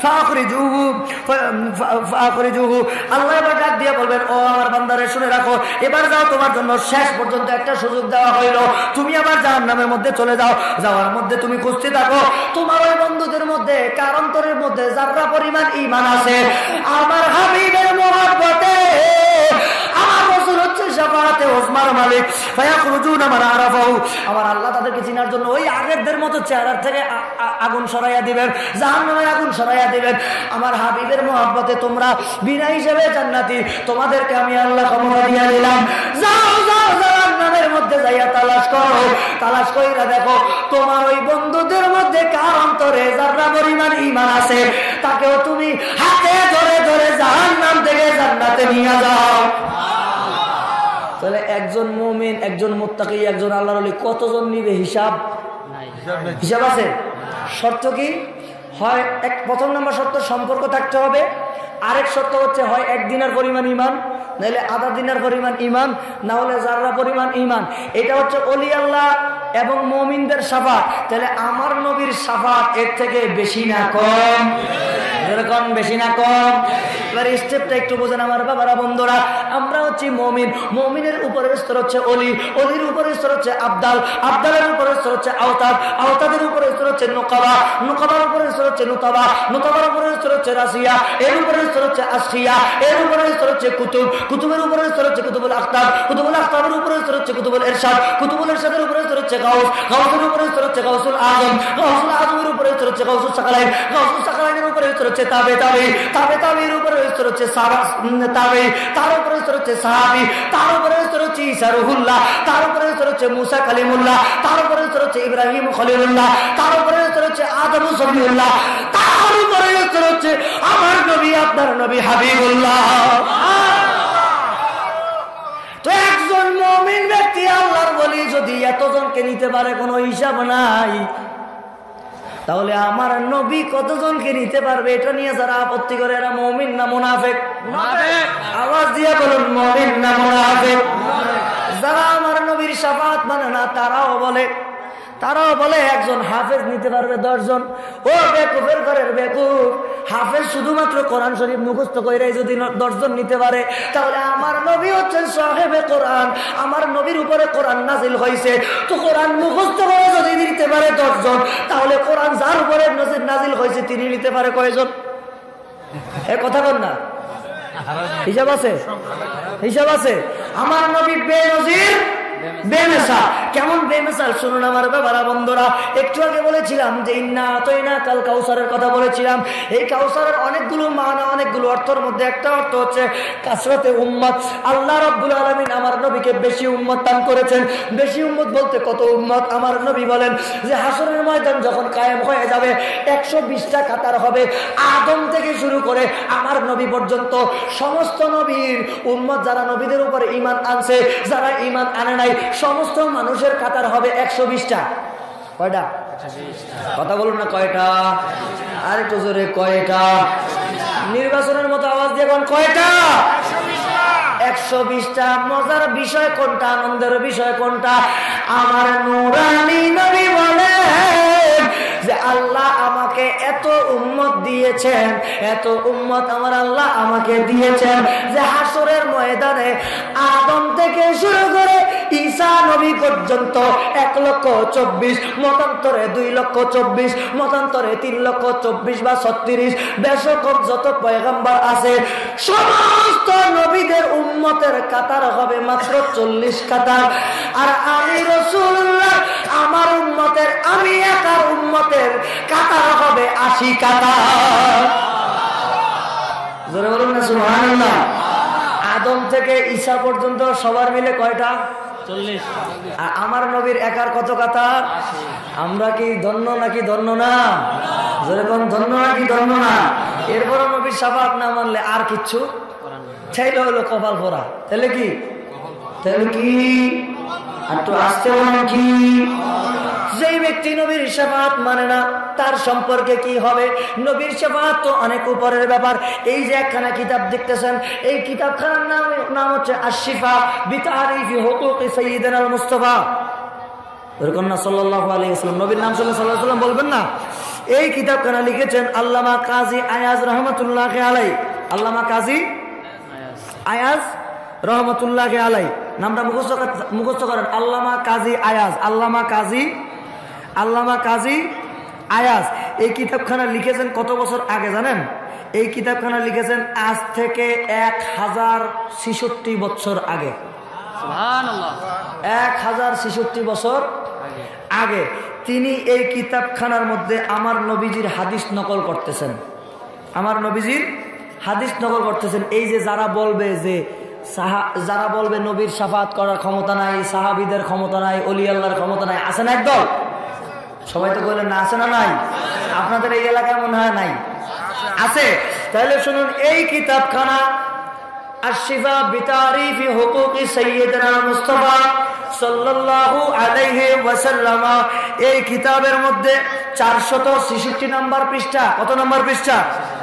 ফাআখরিজুহু। আল্লাহ এবার ডাক দিয়ে বলবেন ও আমার বান্দারে শুনে রাখো, এবার যাও, তোমার জন্য শেষ পর্যন্ত একটা সুযোগ দেওয়া হইল, তুমি আবার জাহান্নামের মধ্যে চলে যাও। যাওয়ার মধ্যে তুমি খুঁজতে থাকো তোমার ওই বন্ধুদের মধ্যে কার অন্তরের মধ্যে যাররা পরিমাণ ঈমান আছে। আমার হাবিবের মহব্বতে আমার রাসূল হচ্ছে শাফাআতে ওসমার মালিক, ফায়াখরুজুনা মান আরাফাহু। আমার আল্লাহ তাদেরকে চিনার জন্য ওই আগেরদের মতো চেহারা থেকে আগুন সরাইয়া দিবেন, জাহান্নামের আগুন সরাইয়া দিবেন। আমার হাবিবের মহব্বতে তোমরা বিনা হিসেবে জান্নাতি, তোমাদেরকে আমি আল্লাহ ক্ষমতা দিয়ে দিলাম। যাও যাও জাহান্নামের মধ্যে যাইয়া তালাশ করো, তালাশ কইরা দেখো তোমার ওই বন্ধুদের মধ্যে কার অন্তরে যাররা পরিমাণ ঈমান আছে, তাকেও তুমি হাতে ধরে ধরে জাহান্নাম থেকে জান্নাতে নিয়ে যাও। তাহলে একজন মুমিন, একজন মুত্তাকি, একজন আল্লাহর ওলি কতজন নিবে হিসাব নাই, হিসাব আছে। শর্ত কি? হয় প্রথম নম্বর শর্ত সম্পর্ক থাকতে হবে, আরেক শর্ত হচ্ছে হয় একদিনের পরিমাণ ঈমান, নাহলে আধা দিনের পরিমাণ ঈমান, না হলে যাররা পরিমাণ ঈমান। এটা হচ্ছে ওলি আল্লাহ এবং মুমিনদের শাফাত। তাহলে আমার নবীর শাফাত এর থেকে বেশি না কম? এরকম বেশি না কম? এবার স্টেপটা একটু বোঝেন আমার বাবারা বন্ধুরা। আমরা হচ্ছি মুমিন, মুমিনের উপরের স্তর হচ্ছে ওলি, ওলির উপরের স্তর হচ্ছে আবদাল, আবদালের উপরের স্তর হচ্ছে আওতাদ, আওতাদের উপরের স্তর হচ্ছে নুকাবা, নুকাবার উপরের স্তর হচ্ছে নুতাবা, নুতাবার উপরের স্তর হচ্ছে রাসিয়া, এর উপরের স্তর হচ্ছে আসিয়া, এর উপরের স্তর হচ্ছে কুতুব, কুতুবের উপরের স্তর হচ্ছে কুতুবুল আখতাব, কুতুবুল আখতাবের উপরের স্তর হচ্ছে কুতুবুল ইরশাদ, কুতুবুল ইরশাদের উপরের স্তর হচ্ছে গাউস, গাউসের উপরের স্তর হচ্ছে গাউসুল আজম, গাউসুল আজমের উপরের স্তর হচ্ছে গাউসুল সাকালাইন, গাউসুল সাকালাইনের উপরের স্তর হচ্ছে তাবে তাবে, তাবে তাবের উপরের স্তর হচ্ছে তাবে, তার উপরের স্তর হচ্ছে সাহাবী, তার উপরের স্তর হচ্ছে ঈসা রুহুল্লাহ, তার উপরের স্তর হচ্ছে মুসা কালিমুল্লাহ, তার উপরের স্তর হচ্ছে ইব্রাহিম খলিলুল্লাহ, তার উপরের স্তর হচ্ছে আদম সফিউল্লাহ, তার উপরের স্তর হচ্ছে আমার নবী আপনার নবী হাবিবুল্লাহ। তো একজন মুমিন ব্যক্তি আল্লাহর ওলি যদি এতজনকে নিতে পারে কোনো হিসাব নাই, তাহলে আমার নবী কতজনকে নিতে পারবে? এটা নিয়ে যারা আপত্তি করে এরা মুমিন না মুনাফিক? আওয়াজ দিয়ে বলুন মুমিন না মুনাফিক? যারা আমার নবীর শাফাত মানে না তারাও বলে একজন হাফেজ নিতে পারবে 10 জন। ও বেকুফের ঘরের বেকুফ, হাফেজ শুধুমাত্র কোরআন শরীফ মুখস্থ করে যদি 10 জন নিতে পারে, তাহলে আমার নবী হচ্ছেন সাহেবে কোরআন, আমার নবীর উপরে কোরআন নাজিল হয়েছে। তো কোরআন মুখস্থ করে যদি নিতে পারে 10 জন, তাহলে কোরআন যার উপরে নাজিল হয়েছে তিনি নিতে পারে কয়জন? এ কথা বল না, হিসাব আছে, হিসাব আছে। আমার নবী বেনজির বেমিসাল। কেমন বেমিসাল শুনুন আমার বাবারা বন্ধুরা। একটু আগে বলেছিলাম যে ইন্না আতাইনা কাল কাউসারের কথা বলেছিলাম। এই কাউসারের অনেকগুলো মানা, অনেকগুলো অর্থের মধ্যে একটা অর্থ হচ্ছে কাসরাতে উম্মত। আল্লাহ রাব্বুল আলামিন আমার নবীকে বেশি উম্মত দান করেছেন। বেশি উম্মত বলতে কত উম্মত? আমার নবী বলেন যে হাসরের ময়দান যখন কায়েম হয়ে যাবে 120টা কাতার হবে, আদম থেকে শুরু করে আমার নবী পর্যন্ত সমস্ত নবীর উম্মত, যারা নবীদের উপরে ঈমান আনছে, যারা ঈমান আনে নাই, সমস্ত মানুষের কাতার হবে 120টা। কয়টা? কথা বলুন না, কয়টা? আর একটু জোরে, কয়টা? নির্বাচনের মতো আওয়াজ দিয়ে কোন কয়টা? 120টা। মজার বিষয় কোনটা, আনন্দের বিষয় কোনটা? আমার নূরানী নবী বলেন যে আল্লাহ আমাকে এত উম্মত দিয়েছেন, এত উম্মত আমার আল্লাহ আমাকে দিয়েছেন যে হাসরের ময়দানে আদম থেকে শুরু করে ঈসা নবী পর্যন্ত 1,24,000, মতান্তরে 2,24,000, মতান্তরে 3,24,000 বা 36, বেশকম যত পয়গম্বর আছে সমস্ত নবীদের উম্মতের কাতার হবে মাত্র 40 কাতার। আর আমি রাসূলুল্লাহ আমার উম্মতের, আমি একার উম্মতের কাতার হবে 80 কাতার। জোরে বলুন না সুবহানাল্লাহ। আদম থেকে ঈসা পর্যন্ত সবার মিলে কয়টা? 40। আর আমার নবীর একার কত কাতার? আমরা কি ধন্য নাকি ধন্য না? যেরকম ধন্য নাকি ধন্য না? এরপর নবীর শাফাত না মানলে আর কিচ্ছু চাইলে হলো কপাল পরা। তাহলে কি? তাহলে কি? আর তো আসতে বলেন কি? যেই ব্যক্তি নবীর শাফাত মানে না তার সম্পর্কে কি হবে? নবীর শাফাত তো অনেক উপরের ব্যাপার। এই যে একখানা কিতাব দেখতেছেন, এই কিতাবখানার নাম হচ্ছে আশ-শিফা বিতারিফি হুকুকি সাইয়্যিদিনা আল-মুস্তাফা। এরকম না সাল্লাল্লাহু আলাইহি ওয়াসাল্লাম, নবীর নাম সাল্লাল্লাহু আলাইহি ওয়াসাল্লাম বলবেন না। এই কিতাবখানা লিখেছেন আল্লামা কাজী আয়াজ রহমাতুল্লাহি আলাইহি। আল্লামা কাজী আয়াজ রহমাতুল্লাহি আলাইহি নামটা মুখস্থ করেন। আল্লামা কাজী আয়াজ, আল্লামা কাজী আয়াজ এই কিতাবখানা লিখেছেন কত বছর আগে জানেন? এই কিতাবখানা লিখেছেন আজ থেকে 1066 বছর আগে। সুবহানাল্লাহ, 1066 বছর আগে তিনি এই কিতাবখানার মধ্যে আমার নবীজির হাদিস নকল করতেছেন, আমার নবীজির হাদিস নকল করতেছেন। এই যে যারা বলবে যে যারা বলবে নবীর শাফাত করার ক্ষমতা নাই, সাহাবীদের ক্ষমতা নাই, ওলি আল্লাহর ক্ষমতা নাই, আছে না একদল? সবাই তো বললেন না, আছে না নাই? আপনাদের এই এলাকায় মনে হয় নাই, আছে? তাহলে শুনুন, এই কিতাবখানা আশ-শিফা বিতারিফি হুকুকি সাইয়্যিদিনা মুস্তাফা সাল্লাল্লাহু আলাইহি ওয়াসাল্লাম, এই কিতাবের মধ্যে 466 নম্বর পৃষ্ঠা। কত নম্বর পৃষ্ঠা?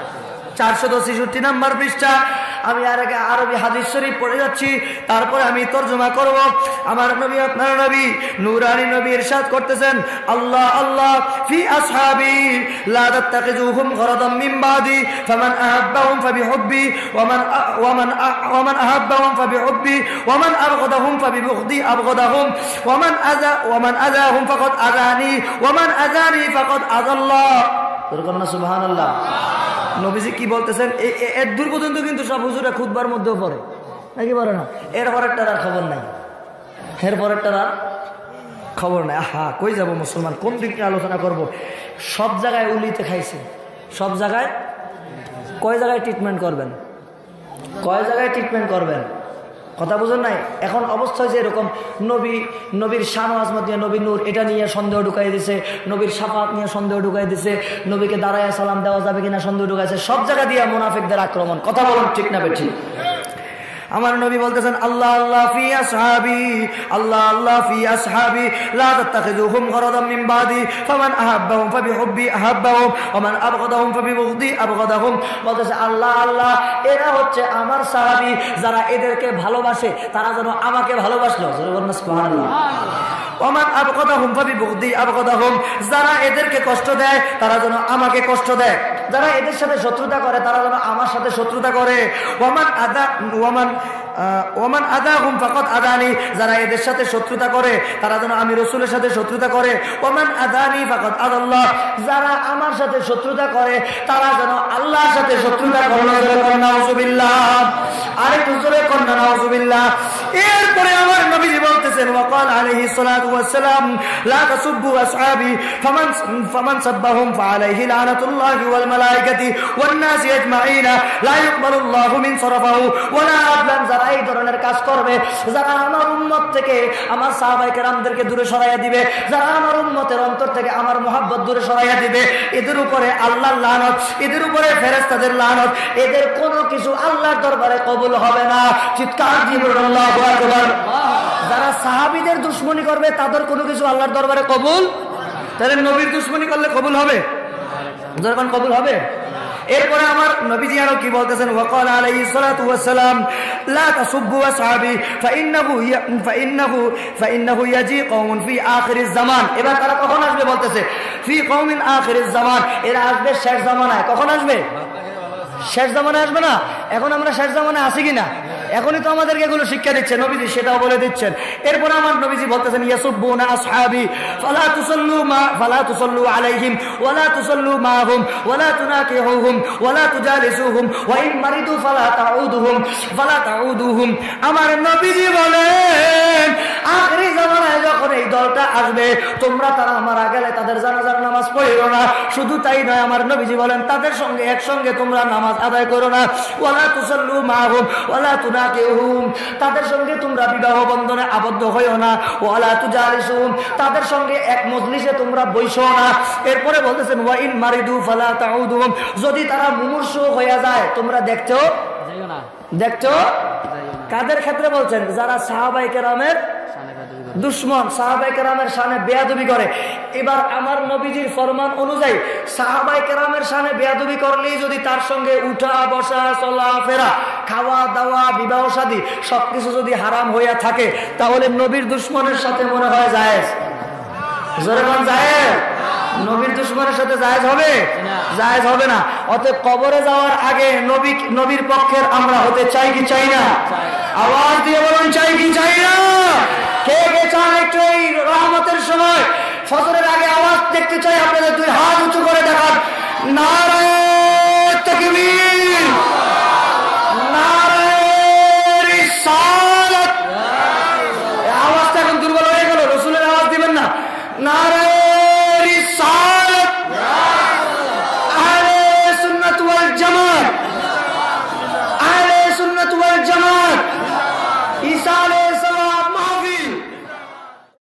466 নম্বর পৃষ্ঠা। আমি আর আগে আরবি হাদিস শরীফ পড়ে যাচ্ছি, তারপরে আমি তরজমা করব। আমার নবী, আপনার নবী, নূরানী নবী ইরশাদ করতেছেন, আল্লাহ আল্লাহ ফি আসহাবি লা তাত্তাখিযুহুম গরাদাম মিন বাদি ফামান আহাব্বাহুম ফাবিহুব্বি ওয়ামান আহাব্বাহুম ফাবিহুব্বি ওয়ামান আবগাদাহুম ফাবিবুগদি আবগাদাহুম ওয়ামান আযাহুম ফাকাদ আযানি ওয়ামান আযানি ফাকাদ আযাল্লাহ। এরকম না সুবহানাল্লাহ? নবীজি কি বলতেছেন? এর দূর পর্যন্ত কিন্তু সব হুজুরা খুতবার মধ্যেও পড়ে নাকি পড়ে না? এরপরেরটার আর খবর নাই, এরপরেরটার আর খবর নাই। আহা, কই যাব মুসলমান, কোন দিকটা আলোচনা করব? সব জায়গায় উলিতে খাইছে, সব জায়গায়। কয় জায়গায় ট্রিটমেন্ট করবেন? কয় জায়গায় ট্রিটমেন্ট করবেন? কথা বুঝুন নাই? এখন অবস্থা হয়েছে এরকম, নবীর শান ও আজমত নিয়ে, নবীর নূর এটা নিয়ে সন্দেহ ঢুকাই দিছে, নবীর শাফাত নিয়ে সন্দেহ ঢুকাই দিছে, নবীকে দাঁড়ায় সালাম দেওয়া যাবে কিনা সন্দেহ ঢুকাইছে। সব জায়গা দিয়ে মুনাফিকদের আক্রমণ। কথা বলুন ঠিক না বেঠিক? আমার নবী বলতেছেন, আল্লাহ আল্লাহ ফি আসহাবি, আল্লাহ আল্লাহ ফি আসহাবি লা তাত্তাখিযুহুম গরাদাম মিন বাদি ফামান আহাব্বাহুম ফাবিহুব্বি আহাব্বাহুম ওয়ামান আবগাদাহুম ফাবিবুগদি আবগাদাহুম। বলতেছে আল্লাহ আল্লাহ, এরা হচ্ছে আমার সাহাবী, যারা এদেরকে ভালোবাসে তারা যেন আমাকে ভালোবাসলো। সুবহানাল্লাহ। ওয়ামান আবগাদাহুম ফাবিবুগদি আবগাদাহুম, যারা এদেরকে কষ্ট দেয় তারা যেন আমাকে কষ্ট দেয়, যারা এদের সাথে শত্রুতা করে তারা যেন আমার সাথে শত্রুতা করে। ওমান আদাহুম ফাকাদ আদানি, যারা এদের সাথে শত্রুতা করে তারা যেন আমি রাসূলের সাথে শত্রুতা করে। ওমান আদানি ফাকাদ আদাল্লাহ, যারা আমার সাথে শত্রুতা করে তারা যেন আল্লাহর সাথে শত্রুতা করে। নাউযুবিল্লাহ, আরেকটু জোরে কন্না নাউযুবিল্লাহ। এরপরে আমার নবীজি বলতেছেন, ওয়াকাল আলাইহিস সালাতু ওয়াস সালাম লা তাসুব্বু আসহাবি ফামান সাব্বাহুম ফাআলাইহি লানাতুল্লাহি ওয়াল মালায়েকাতি ওয়ান নাসি আজমাইনা লা ইকবালুল্লাহু মিন সরফাহু ওয়ালা আদলান। যারা এই ধরনের কাজ করবে, যারা আমার উম্মত থেকে আমার সাহাবায়ে কেরামদেরকে দূরে সরাইয়া দিবে, যারা আমার উম্মতের অন্তর থেকে আমার মুহাব্বত দূরে সরাইয়া দিবে, এদের উপরে আল্লাহর লানত, এদের উপরে ফেরেশতাদের লানত, এদের কোনো কিছু আল্লাহর দরবারে কবুল হবে না। চিৎকার দিয়ে বলুন আল্লাহু আকবার। যারা সাহাবীদের দুশমনি করবে তাদের কোনো কিছু আল্লাহর দরবারে কবুল। তাহলে নবীর দুশ্মনী করলে কবুল হবে? যখন কবুল হবে। এরপরে আমার নবীজি আরো কি বলতেছেন, ওয়াকাল আলাইহিস সালাতু ওয়াস সালাম লা তাসুব্বু আসহাবি ফাইন্নাহু ইয়াজি কওমুন ফি আখিরিজ জামান। এবার তারা কখন আসবে বলতেছে, ফি কওমিন আখিরিজ জামান, এরা আসবে শেষ জামানায়। কখন আসবে? শেষ জামানায় আসবে না? এখন আমরা শেষ জামানায় আছি কিনা? এখনই তো আমাদেরকে এগুলো শিক্ষা দিচ্ছে নবীজি, সেটাও বলে দিচ্ছেন। এরপর আমার নবীজি বলতেছেন, ইয়াসুব্বুনা আসহাবি ফালা তুসাল্লু আলাইহিম ওয়ালা তুসাল্লু মাহুম ওয়ালা তুনাকিহুহুম ওয়ালা তুজালিসুহুম ওয়া ইন মারিদু ফালা তাউদুহুম। আমার নবীজি বলেন, আখেরি জামানায় যখন এই দলটা আসবে, তোমরা তারা মারা গেলে তাদের জানাজার নামাজ পড়িও না। শুধু তাই নয়, আমার নবীজি বলেন, তাদের সঙ্গে একসঙ্গে তোমরা নামাজ আদায় করো না। ওয়ালা তুসাল্লু মাহুম ওয়ালা তুনাকিহুম, তাদের সঙ্গে তোমরা বিবাহ বন্ধনে আবদ্ধ হইও না। ওয়ালা তুজালিসুহুম, তাদের সঙ্গে এক মজলিসে তোমরা বইসো না। এরপরে বলতেছেন, ওয়া ইন মারিদু ফালা তাউদুহুম, যদি তারা মুমূর্ষু হয়ে যায় তোমরা দেখছো কাদের ক্ষেত্রে বলছেন? যারা সাহাবায়ে কেরামের দুশ্মন, সাহাবায়ে কেরামের শানে বেয়াদবি করে। এবার আমার নবীজির ফরমান অনুযায়ী সাহাবায়ে কেরামের শানে বেয়াদবি করলেই যদি তার সঙ্গে উঠা বসা চলাফেরা খাওয়া দাওয়া বিবাহ শাদী সবকিছু যদি হারাম হইয়া থাকে, তাহলে নবীর দুশ্মনের সাথে মনে হয় জায়েজ? জোরে বল জায়েজ? নবীর দুশ্মনের সাথে জায়েজ হবে? জায়েজ হবে না। অতএব কবরে যাওয়ার আগে নবীর পক্ষের আমরা হতে চাই কি চাই না? আওয়াজ দিয়ে বলুন, চাই কি চাই না? কে কে চান একটু এই রহমতের সময় ফজরের আগে আওয়াজ দেখতে চাই আপনাদের? দুই হাত উঁচু করে দেখান। নারে তাকবীর, নারে রিসালাত। আওয়াজটা এখন দুর্বল হয়ে গেল, রসুলের আওয়াজ দিবেন না? নারে